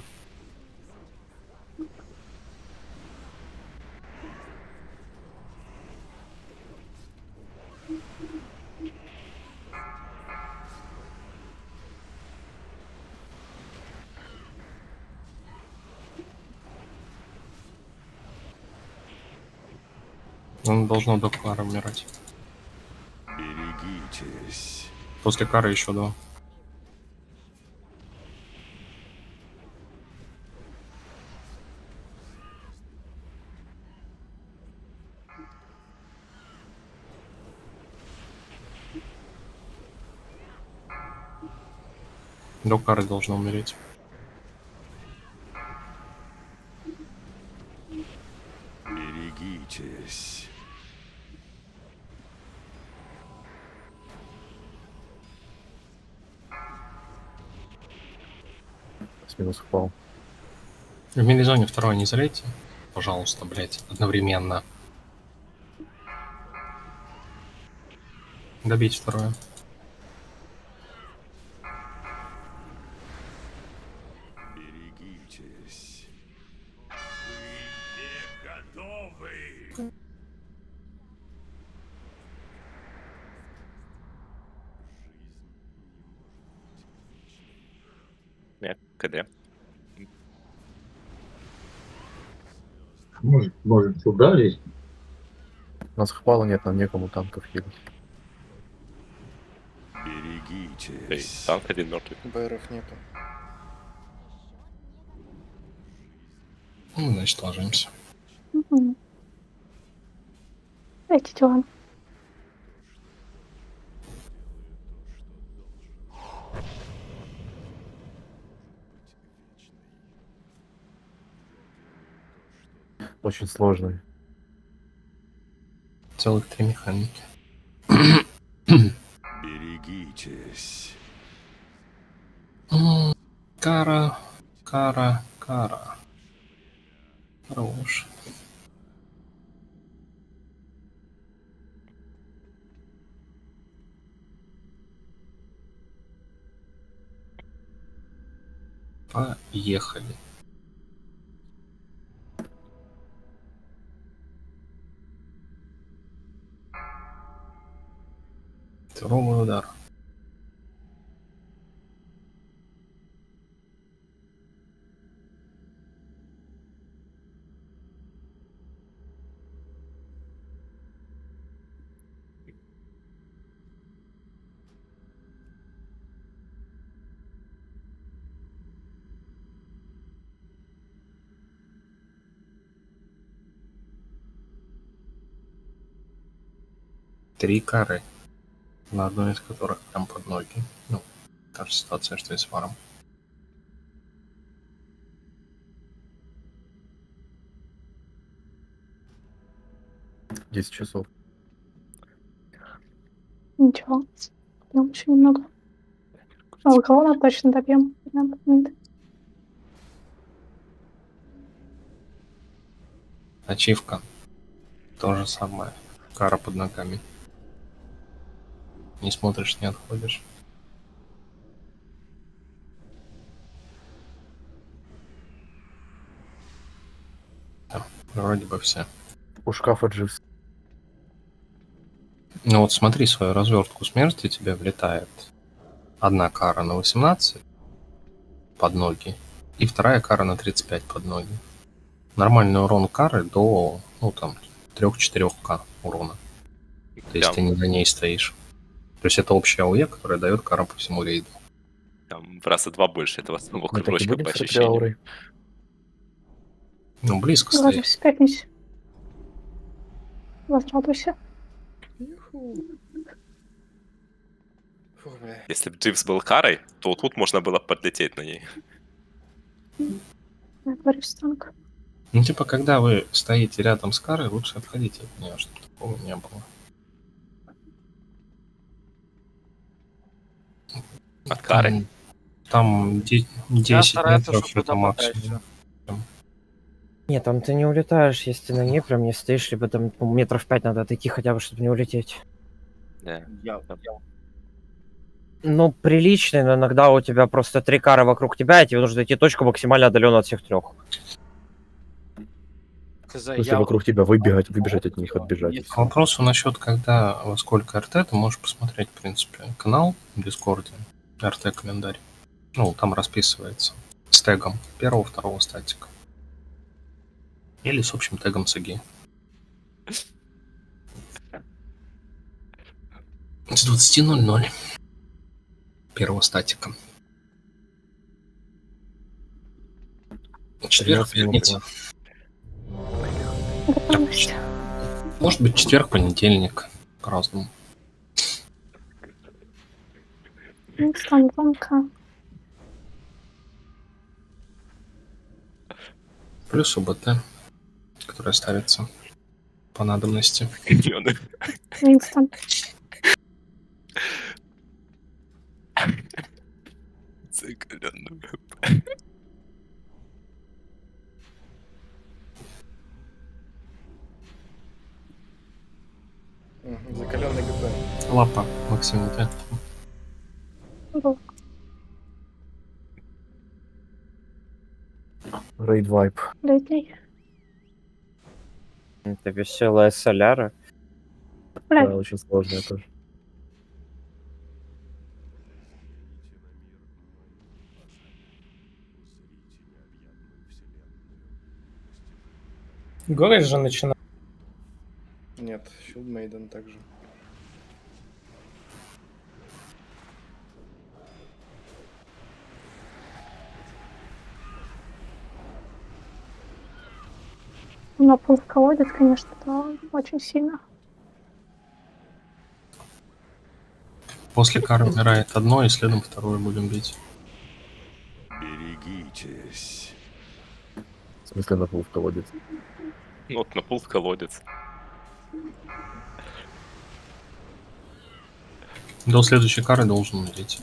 Он должно до кары умирать. Берегитесь. После кары еще два. До кары должна умереть. Берегитесь. С минус упал. В мини-зоне второй не залейте. Пожалуйста, блять, одновременно. Добить второе. Берегитесь. Вы не готовы. Нет, КД. Может, может сюда лезть? У нас хвала нет, нам некому танков хилить. Берегитесь. Эй, танк один мертвый. БРов нету. Ну, значит, ложимся. Угу. Эти дела. Очень сложный. Целых три механики. Берегитесь. М, Кара, кара, кара. Хорош. Поехали. Суровый удар. Три кары, на одной из которых прям под ноги. Ну, та же ситуация, что и с варом. десять часов. Ничего. Прям еще немного. А у кого нам точно добьем? Нет. Ачивка. То же самое. Кара под ногами. Не смотришь, не отходишь. Да, вроде бы все. У шкафа Дживс. Ну вот смотри свою развертку смерти, тебе влетает одна кара на восемнадцать под ноги и вторая кара на тридцать пять под ноги. Нормальный урон кары до, ну там, три-четыре ка урона. То есть Там, ты не на ней стоишь. То есть это общая АОЕ, которая дает кара по всему рейду. там в раза два больше этого самого Мы так и кружочка будем по с этой ощущениям. аурой? Ну, близко Вроде стоит. все пятница. Возрадуйся. Юху. Фу, бля. Если бы Дживс был карой, то тут можно было подлететь на ней. Я говорю, станк. Ну, типа, когда вы стоите рядом с карой, лучше отходите от нее, чтобы такого не было. От кары? Там де- Я десять стараюсь, метров чтобы это туда максимум. Нет, там ты не улетаешь, если ты на ней прям не стоишь, либо там ну, метров пять надо отойти хотя бы, чтобы не улететь. Да. Я, Ну, приличный, но иногда у тебя просто три кары вокруг тебя, и тебе нужно найти точку максимально отдаленную от всех трех. хз, Если я вокруг тебя выбегать, выбежать от них, отбежать. К вопросу насчет, когда во сколько РТ, ты можешь посмотреть, в принципе, канал в Дискорде, РТ-календарь. Ну, там расписывается с тегом первого, второго статика. Или с общим тегом СГ. С двадцати ноль ноль. первого статика. Четверг, пятница. Готовность. Может быть, четверг, понедельник. По-разному. Инстант звонка. Плюс УБТ, которая ставится по надобности. Инстант. Закаленный. Закаленный ГП. Лапа, Максим, у тебя. Рейд вайп. Летний. Это веселая соляра. Блядь. Да, очень сложная тоже. Город же начинает. Нет, Shield Maiden также. На пол в колодец, конечно, да, очень сильно. После кары умирает одно, и следом второе будем бить. Берегитесь. В смысле на пол в колодец? Ну, вот на пул в колодец. До следующей кары должен умереть.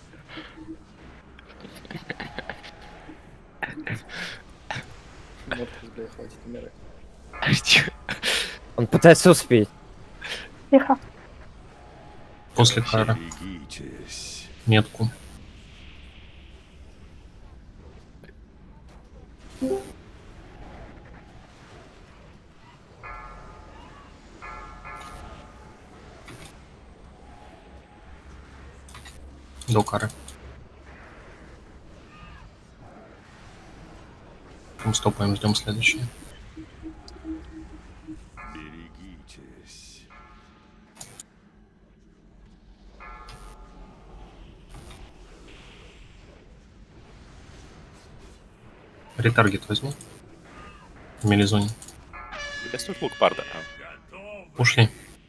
Вот, бля, хватит умирать. Он пытается успеть. Тихо. После кары. Берегитесь. Метку. До кары. Потом стопаем, ждем следующее. Берегитесь. Ретаргет возьми. В мелизоне. Леснуть лук парда. Ушли.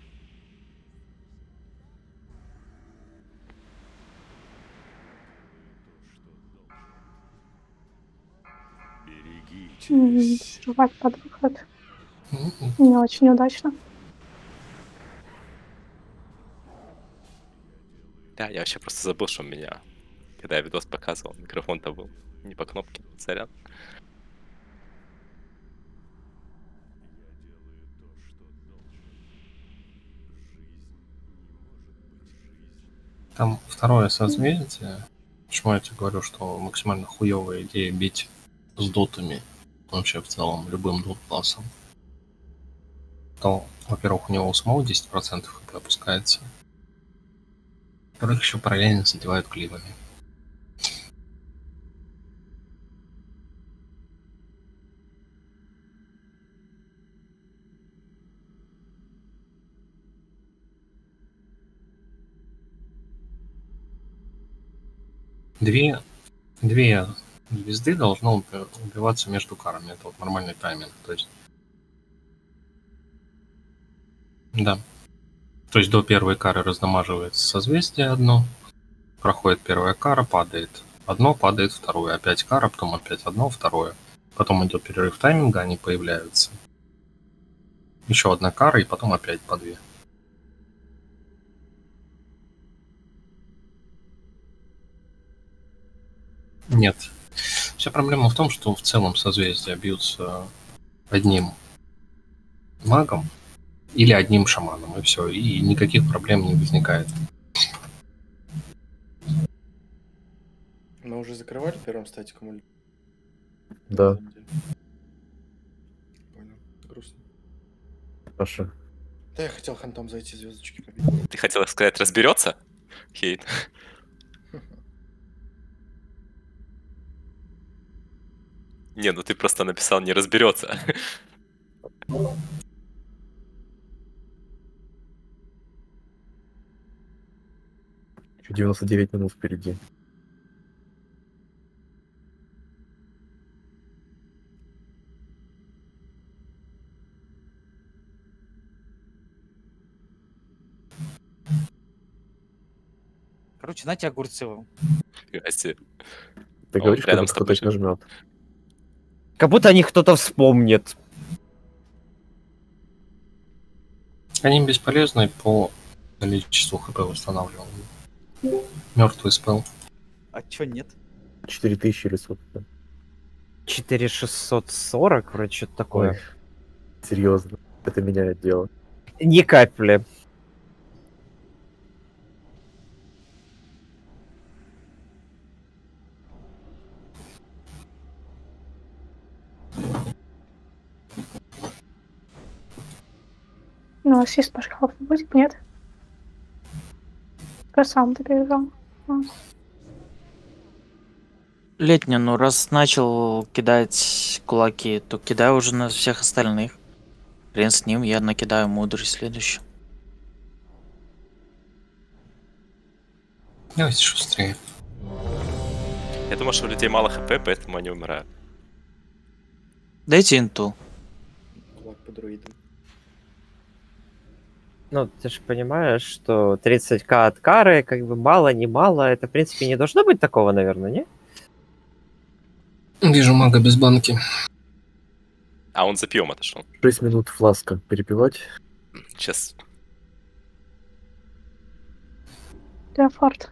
Жевать под выход. Не очень удачно. Да, я вообще просто забыл, что у меня, когда я видос показывал, микрофон-то был не по кнопке, сорян. Там второе созвездие. Почему я тебе говорю, что максимально хуевая идея бить с дотами, вообще в целом любым дот-классом. То, во-первых, у него у самого десять процентов хп опускается. Во-вторых, еще параллельно задевают кливами. Две, две звезды должно убиваться между карами. Это вот нормальный тайминг. То есть, да. То есть до первой кары раздамаживается созвездие одно, проходит первая кара, падает одно, падает второе, опять кара, потом опять одно, второе. Потом идет перерыв тайминга, они появляются. Еще одна кара, и потом опять по две. Нет. Вся проблема в том, что в целом созвездия бьются одним магом или одним шаманом, и все. И никаких проблем не возникает. Мы уже закрывали первым статиком или? Да. Понял. Грустно. Паша. Да, я хотел хантом зайти, звездочки побить. Ты хотел сказать, разберется? Хейт. Не, ну ты просто написал не разберется. Еще девяносто девять минут впереди. Короче, нате огурцы вам. Фига. Ты Он говоришь, рядом когда с кто-то тобой их нажмет. Как будто о них кто-то вспомнит. Они бесполезны по количеству хп восстанавливаемого. Мертвый спел. А чё нет? четыре тысячи или сколько-то. четыре тысячи шестьсот сорок, вроде что-то такое. Ой, серьезно, это меняет дело. Ни капли. Ну, ассист по шкафу будет, нет? Я сам добежал. А. Летня, ну раз начал кидать кулаки, то кидай уже на всех остальных. Хрен с ним, я накидаю мудрость следующую. Давайте шустрее. Я думаю, что у людей мало хп, поэтому они умирают. Дайте инту. Кулак по друидам. Ну, ты же понимаешь, что тридцать тысяч от кары, как бы мало, не мало. Это, в принципе, не должно быть такого, наверное, не? Вижу мага без банки. А он за пьем отошел. шесть минут фласка перепивать. Сейчас. Леофард.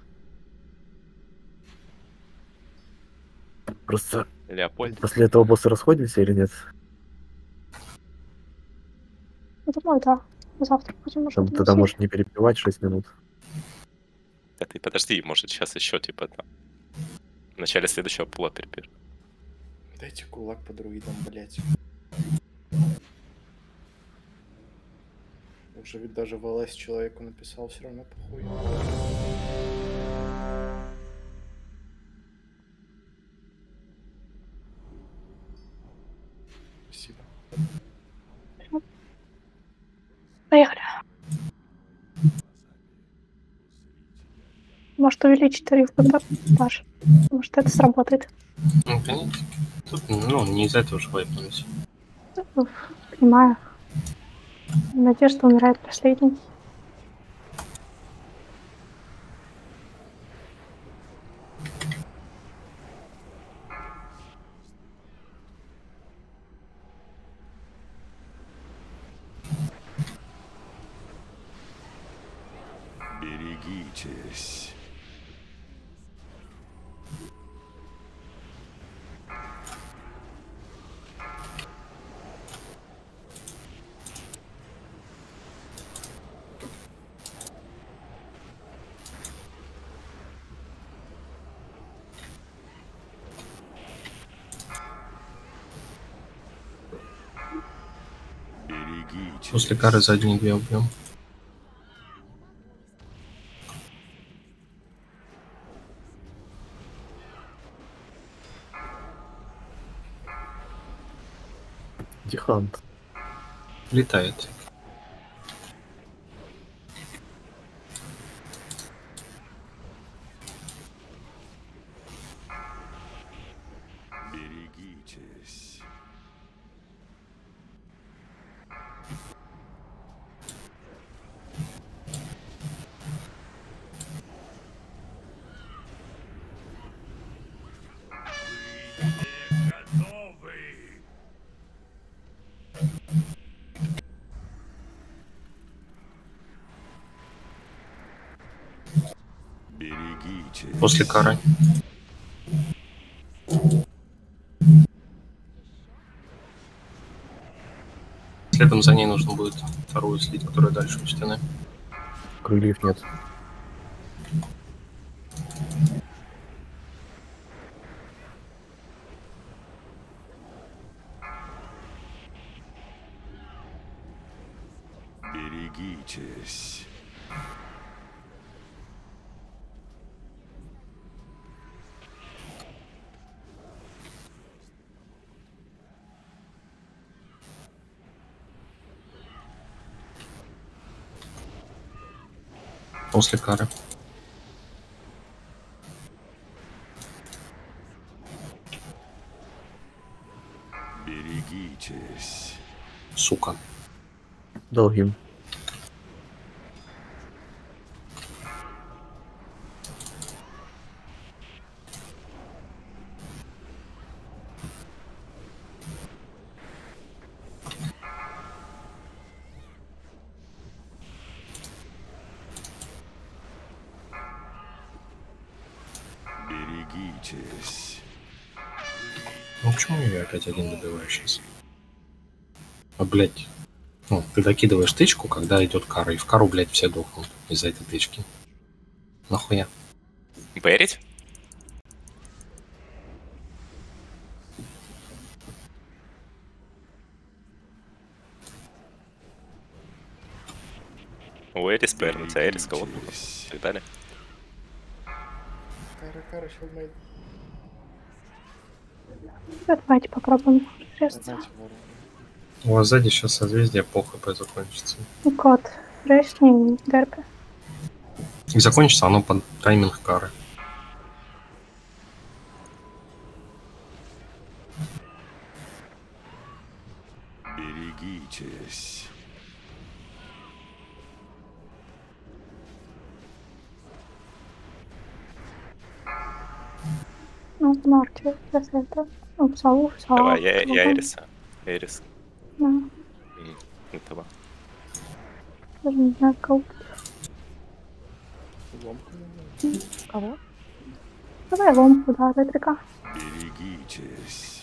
Просто Леопольд. после этого босса расходимся или нет? Думаю, да. Завтра будем уже. Там, тогда может не перепивать шесть минут. Да ты подожди, может сейчас еще типа там. В начале следующего пула перепир. Дайте кулак по друидам, блять. Уже ведь даже в ЛС человеку написал, все равно похуй. Спасибо. Поехали. Может увеличить тариф, когда Паш. Может это сработает. Ну, конечно. Тут, ну, не из-за этого же вайпнулись. Понимаю. Надежда умирает последней. Берегитесь. Берегитесь. После кары задние две убьем. Дихант. Летает. Берегитесь. Берегитесь. После кары. Следом за ней нужно будет вторую слить, которая дальше у стены. Крыльев нет. Берегитесь. После кары. Берегитесь. Сука. Долгим. Берегитесь. Ну почему я опять один добиваю сейчас? А, блядь. Ну, ты докидываешь тычку, когда идет кара, и в кару, блядь, все дохнут из-за этой тычки. Нахуя? Бэрить? У Эрис повернуться, Эрис кого-то и так далее. Кара, кара, щелмейт. Давайте попробуем. Резаться. Давайте, ворон. У вас сзади сейчас созвездие по хп закончится. Кот. Ресни, дерпи. И закончится оно под тайминг кары. Берегитесь. Ну, в Норте, если это. Ну, в Сау, в Сау. Давай, я, я Эриса. Эрис. Да. М, Этого. Даже не знаю, кого. Ломку надо. Кого? Давай ломку, да, ретрика. Берегитесь.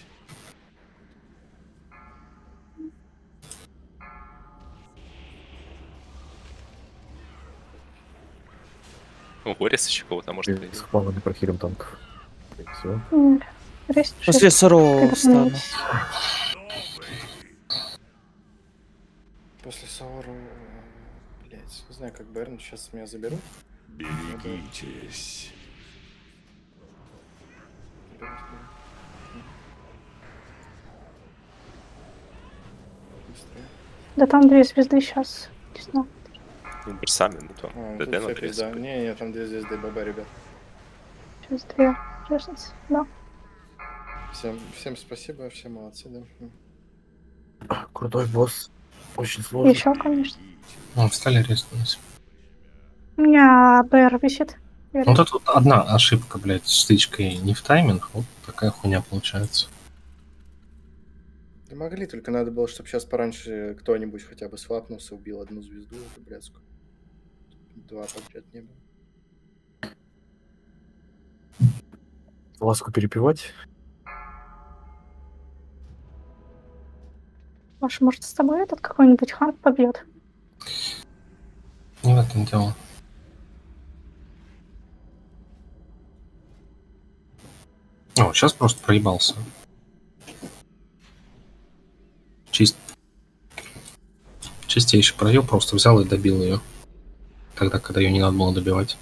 У Борис еще кого-то может С быть. хвалами прохилим танков. Все. Ресни. После Саро встану. После Сауру... Блять, не знаю, как Берн. Сейчас меня заберут. Берегитесь. Заберут меня. Быстрее. Да там две звезды сейчас. Честно. Ну, сами, ну то. А, ну ДД тут на вся пизда. тридцать. Не, не, там две звезды, баба, ребят. Сейчас две. Ресницы. Да. Всем, всем спасибо, все молодцы, да. М. Крутой босс. Очень сложно. Еще, конечно. Ну, встали резнулись. У меня БР висит. Ну, вот тут одна ошибка, блядь, с тычкой не в тайминг. Вот такая хуйня получается. Да могли, только надо было, чтобы сейчас пораньше кто-нибудь хотя бы свапнулся, убил одну звезду, эту блядскую. Два подряд не было. Ласку перепивать. Маша, может, с тобой этот какой-нибудь хант побьет? Не в этом дело. О, сейчас просто проебался. Чист... Чистейший проеб, просто взял и добил ее. Тогда, когда ее не надо было добивать.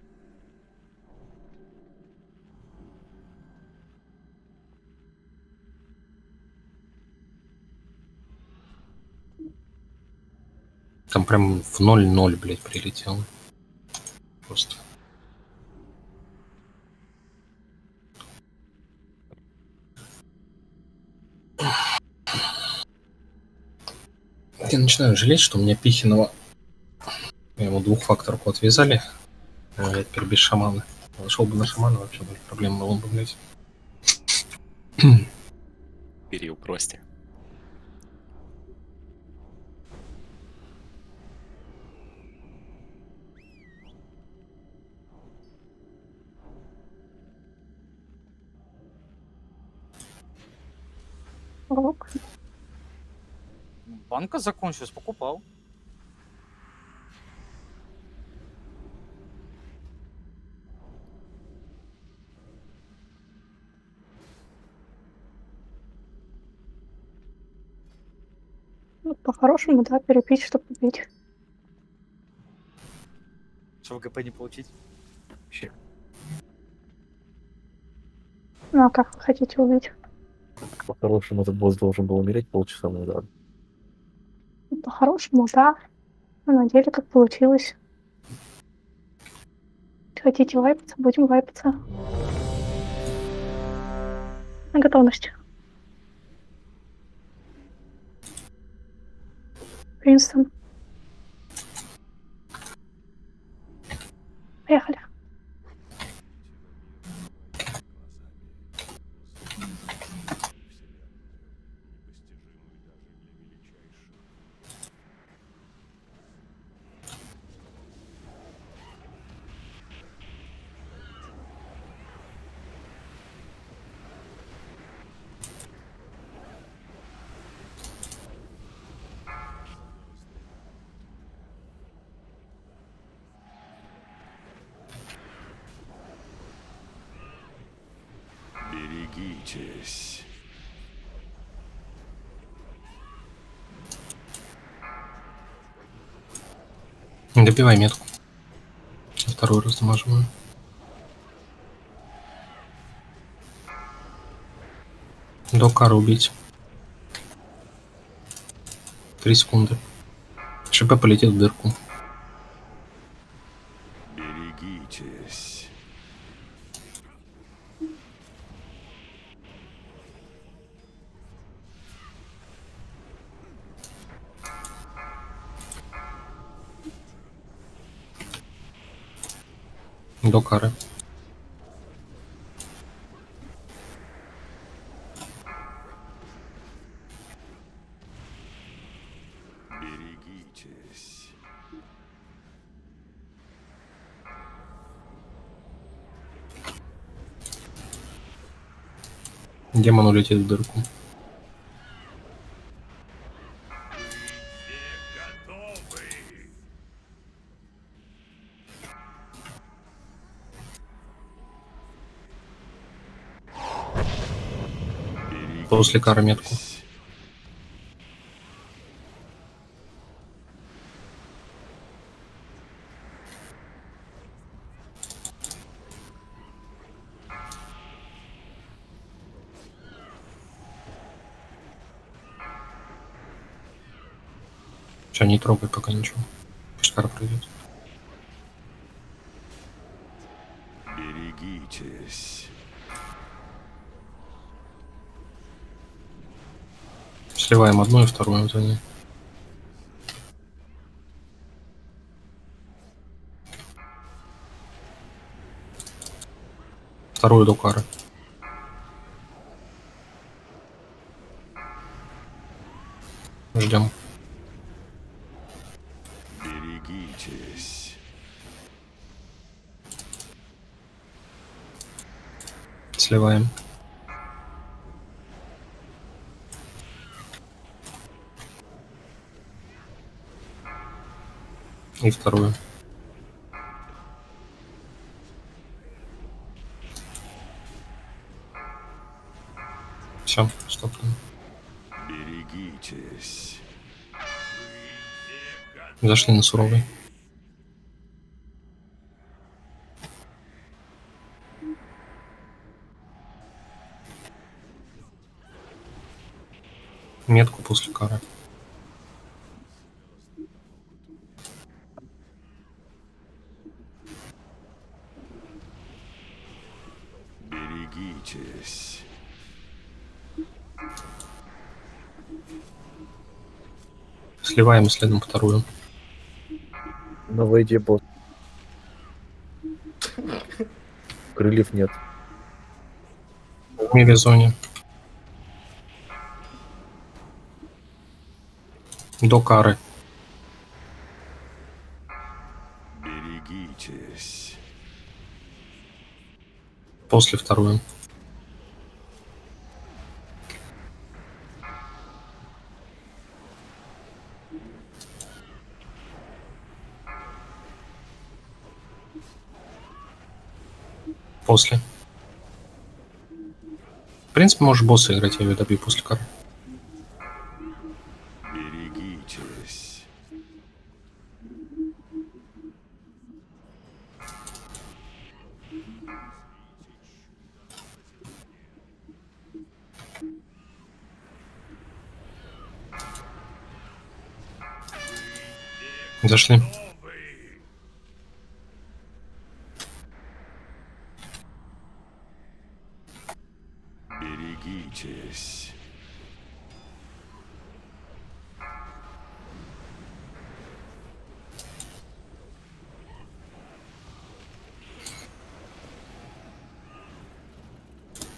Там прям в ноль-ноль, блядь, прилетело. Просто. Я начинаю жалеть, что у меня Пихиного... Ему двухфакторку отвязали. А я теперь без шамана. Зашел бы на шамана, вообще бы проблем было бы, блядь. Кирилл, прости. Лук. Банка закончилась, покупал. Ну, по-хорошему, да, перепить, чтобы убить. Чтобы ГП не получить. Вообще. Ну, а как вы хотите убить? По-хорошему, этот босс должен был умереть полчаса назад. Ну, по-хорошему, да. А на деле как получилось. Хотите вайпаться? Будем вайпаться. На готовность. Винстон. Поехали. Берегитесь. Добивай метку. Второй раз замаживаю. До кары убить. Три секунды. ШП полетит в дырку. Берегитесь. До кары. Берегитесь. Демон улетит в дырку. После кары метку. Че, не трогай пока ничего. Пусть кара пройдет. Берегитесь. Сливаем одну и вторую за ней. Вторую до кары. Ждем. Берегитесь. Сливаем. И вторую. Все, стоп. Берегитесь. Зашли на суровый. Метку после кары. Берегитесь. Сливаем следом вторую. На вейде бот. Крыльев нет. В мире зоне. До кары. Берегитесь. После вторую. После. В принципе, можешь босса играть, я ее добью после кары. Берегитесь. Зашли. Берегитесь.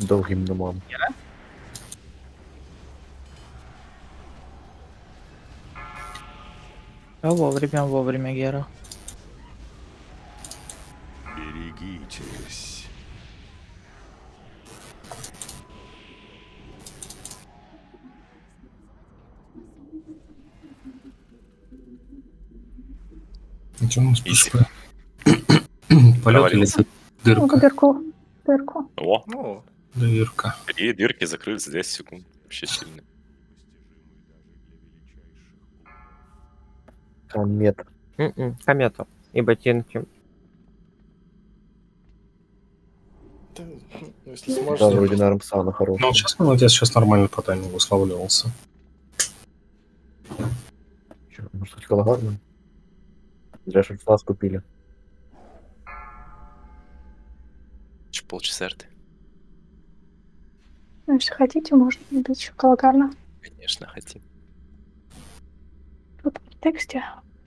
Долгим домам. А вовремя, вовремя, Гера. Берегитесь. Что у нас ПШП? Полет или Ну, дырка? дырку. Дырку. О, Ну, Дырка. и дырки закрылись за десять секунд. Вообще сильно. Комет. М-м, комета. И ботинки. да, ну, если Да, сможешь... вроде на Рамсана хороший. Ну, вот сейчас молодец, сейчас нормально по таймингу уславливался. Чё, может, хоть Калагарна? Зря что флас купили. Еще полчаса рты. Ну, если хотите, можно убить еще Калагарна. Конечно, хотим. Тут в тексте.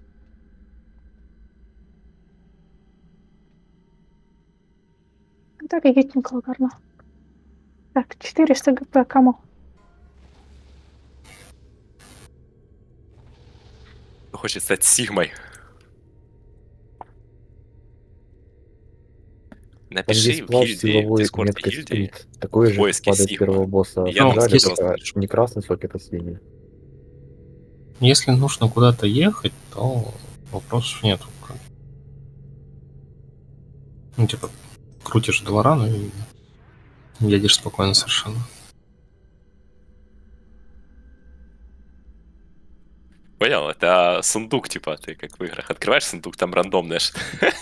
Так, идите Калагарна. Так, четыреста ГП кому? Кто хочет стать Сигмой? Там Напиши есть в плащ гильдии, в силовой дискорде меткой гильдии. спит. Такой же поиске падает с Сигма. первого босса. Я Ну, там Сожрали, если- только напишу. не красный сок, это синий. Если нужно куда-то ехать, то вопросов нету. Ну, типа, крутишь Долорану и едешь спокойно совершенно. Понял, это сундук, типа, ты как в играх открываешь сундук, там рандомное что.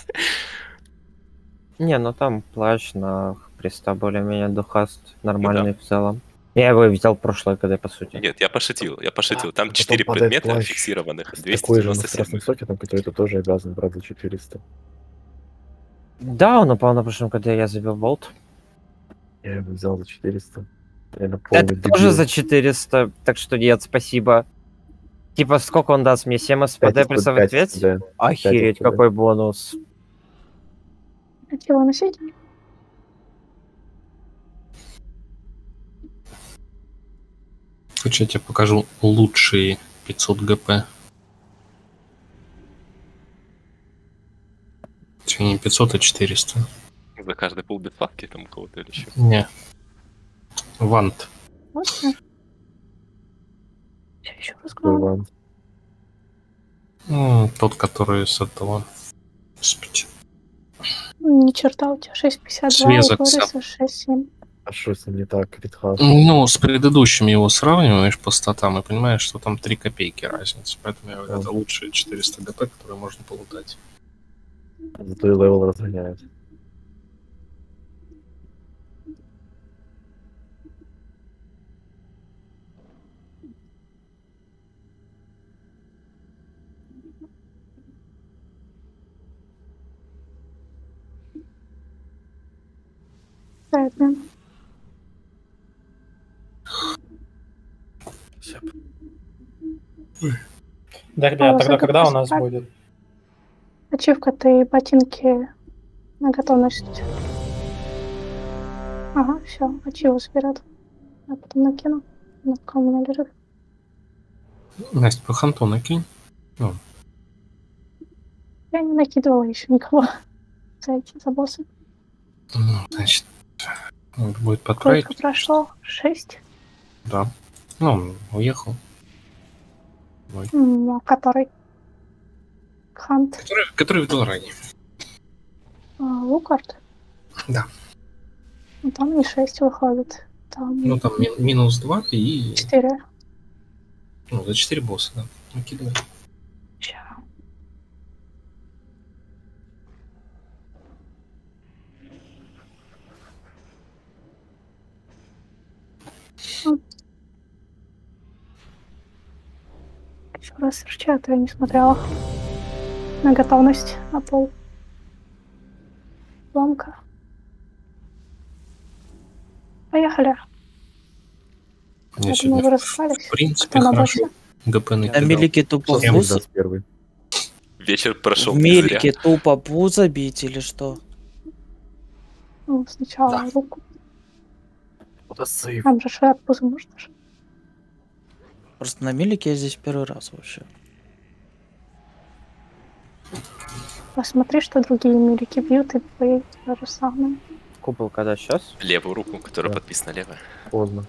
Не, ну там плащ на Христа более-менее духаст. Нормальный Ну в целом. Я его взял в прошлой, когда по сути. Нет, я пошутил, я пошутил. Там потом четыре падает предмета плащ фиксированных, Такой же, но с двести девяносто красным семь. соке, там который-то тоже обязан брать за четыреста. Да, он упал на прошлом, когда я забил болт. Я его взял за четыреста. Реально Это полный тоже дебил. за четыреста, так что нет, спасибо. Типа, сколько он даст мне? семь СПД пять плюс пять ответ? да. Охереть, пять какой бонус. Хотите его носить? Хочешь, я тебе покажу лучшие пятьсот ГП. Че, не пятьсот, а четыреста. За каждый пул битфаки там у кого-то или еще. Не. Вант. Можно? Сейчас еще раз Какой гляну. вант? Ну, тот, который с этого... С пяти. Ни черта, у тебя шесть пятьдесят два, Связок у Бориса сам. шесть семь. А что с ним не так, Ритхаус? Ну, с предыдущими его сравниваешь по статам и понимаешь, что там три копейки разница. Поэтому я говорю, это лучшие четыреста ГП, которые можно полутать. Зато и левел разгоняет. Правильно. Дерби, А а у вас тогда это когда у просто нас так? будет? Ачивка, ты ботинки на готовность. Ага, все, ачиву соберет. Я потом накину. На ком у меня лежит. Настя, по ханту накинь. Ну, Я не накидывала еще никого за эти за боссы. ну, значит, надо будет подправить. Сколько прошло? Шесть. Да. Ну, он уехал. Ой. М, а который? Хант. Который, который в Долоране. А, Лукард? Да. Ну, там не шесть выходит. Там Ну, там ми- минус два и... четыре. Ну, за четыре босса, да. Накидывай. Ща. Ну. Еще раз чат я не смотрела. На готовность, на пол. Ломка. Поехали. Я Я думаю, сегодня, вы распались. в принципе, Кто на хорошо боссе? ГП На накидал. мелике тупо Сейчас пуз... даст первый. Вечер прошел В не зря. мелике тупо пузо бить или что? Ну, сначала руку. Куда сейф? Там же шляпу можно же. Просто на милике я здесь первый раз вообще. Посмотри, что другие милики бьют, и поедет то же самое. Купол когда сейчас? Левую руку, которая Да. подписана левая. Поздно.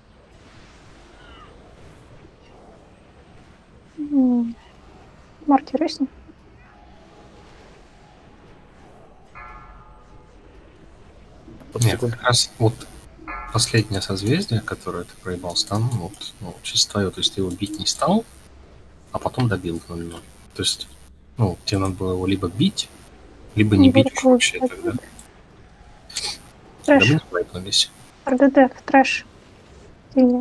М, Маркер есть? Под Нет, секунд. как раз вот последнее созвездие, которое ты проебал стан, вот, ну, чисто твое, то есть ты его бить не стал, а потом добил в ноль ноль. То есть, ну, тебе надо было его либо бить, либо не бить уж вообще тогда. Да Трэш. мы не вайпнулись. РДД, трэш. Синий.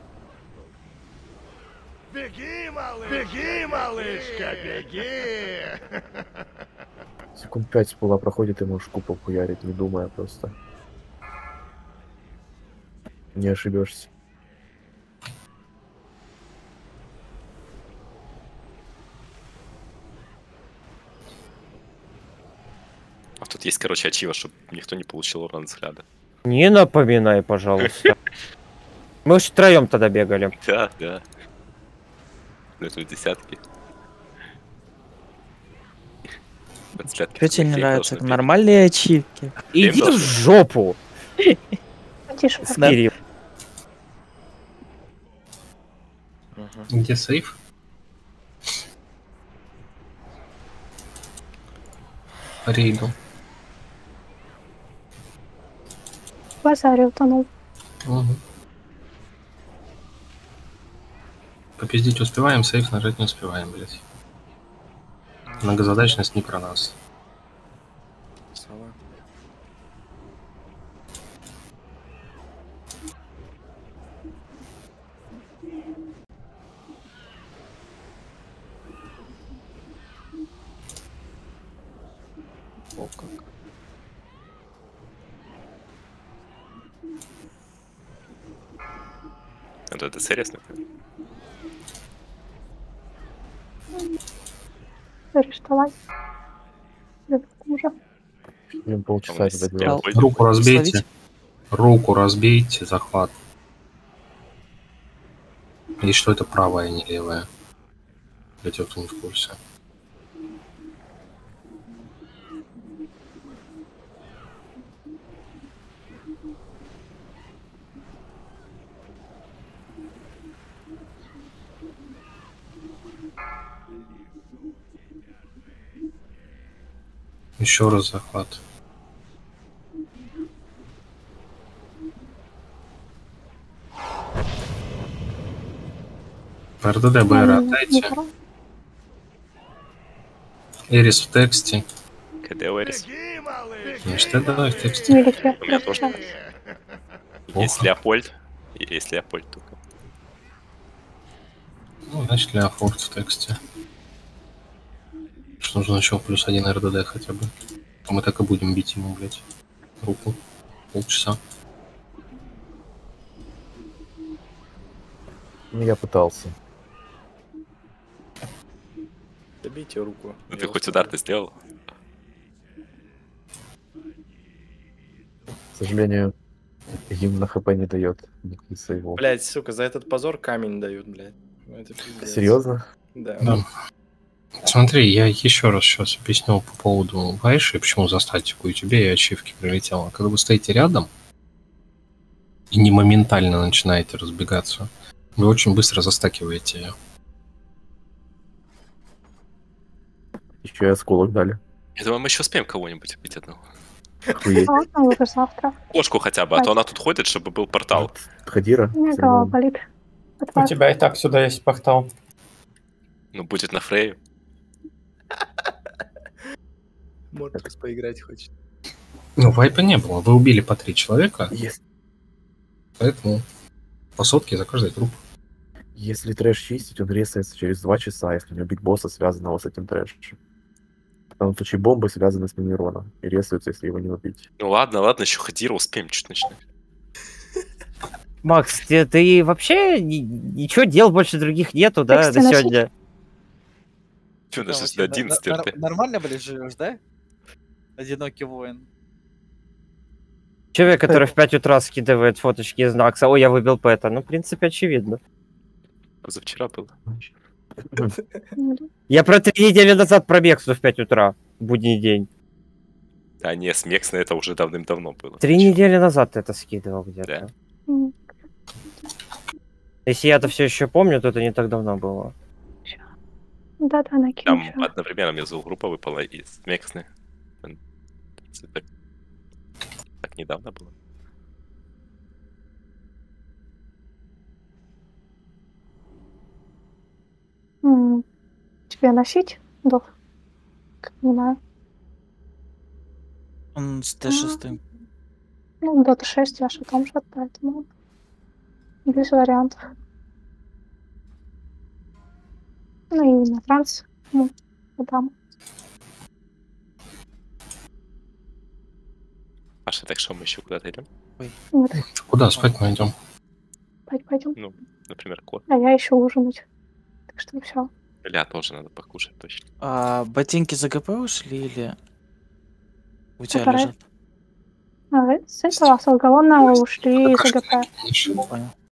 Беги, малыш! Беги, малышка, беги! Секунд пять с пола проходит, и можешь купол хуярить, не думая просто. Не ошибешься. А тут есть, короче, ачива, чтобы никто не получил урон взгляда. Не напоминай, пожалуйста. Мы уж втроем тогда бегали. Да, да. Ну, тут десятки. Взгляд Что тебе не всех нравится? должны быть. Нормальные ачивки. Иди в должен. жопу! Тише, Да. Кирилл. Где сейф? Рейду. в базаре утонул. Угу. Попиздить успеваем, сейф нажать не успеваем, блядь. Многозадачность не про нас. Сова. О, как. Это, это серьезно? Арестовать. Да, уже. Блин, полчаса Там это есть делал. я- Руку разбейте. Словить? Руку разбейте, захват. И что это правая, а не левая? Для тех, кто не в курсе. Еще раз захват. РДД, БР, отдайте. Эрис в тексте. КД Уэрис. Беги, малыш! Конечно, давай в тексте. Милики. У меня тоже. Есть Леопольд. И Есть Леопольд только. Ну, значит, Леофорд в тексте. Что нужно еще плюс один РДД хотя бы. А мы так и будем бить ему, блядь, руку. Полчаса. Ну, я пытался. Добейте руку. Ну, Я ты хоть устал. удар ты сделал? К сожалению, гимн на хп не дает никаких сейвов. Блять, сука, за этот позор камень дают, блядь. Ну, это пиздец. Серьезно? Да. Да. Смотри, я еще раз сейчас объясню по поводу Вайши, почему за статику и тебе и ачивки прилетело. Когда вы стоите рядом и не моментально начинаете разбегаться, вы очень быстро застакиваете ее. Еще и осколок дали. Я думаю, мы еще успеем кого-нибудь убить одного. Охуеть. Ладно, уже завтра. Кошку хотя бы, а то она тут ходит, чтобы был портал. Хадира? У меня всё голова равно. болит. У Отвар. тебя и так сюда есть портал. Ну, будет на Фрейю. Мортус поиграть хочет. Ну, вайпа не было. Вы убили по три человека, Ес- поэтому по сотке за каждый труп. Если трэш чистить, он ресается через два часа, если не убить босса, связанного с этим трэшем. В данном случае бомбы связаны с Мимироном и ресаются, если его не убить. Ну ладно, ладно, еще Хадира успеем чуть начинать. Макс, ты, ты вообще ни- ничего дел больше других нету, да, Тексты до носить? сегодня? Че, Да, даже вообще, до одиннадцати нар- РТ. нар- Нормально, блядь, живешь, да? Одинокий воин. Человек, который в пять утра скидывает фоточки из Накса, ой, я выбил пэта. Ну, в принципе, очевидно. Позавчера было. Я про три недели назад про Мексу в пять утра. В будний день. А не, с Мексной это уже давным-давно было. Три недели назад ты это скидывал где-то. Да. М, Если я это все еще помню, то это не так давно было. Да-да, накину. Там ща. одновременно мне группа выпала из Мексны. Так, так недавно было. М, Тебе носить? Дох? Как не знаю. Он с Т шесть. Ну, Дота шесть, я же там же, поэтому без вариантов. Ну и на транс. Ну, там. Паша, так что мы еще куда-то идем? Нет, Куда спать мы идем? пойдем, пойдем. Ну, например, кот. А я еще ужинать. Так что все. Ля тоже надо покушать, точно. А ботинки за ГП ушли или у тебя Которые? лежат? А вы с этого с алкогольного ушли из АГП. Понял.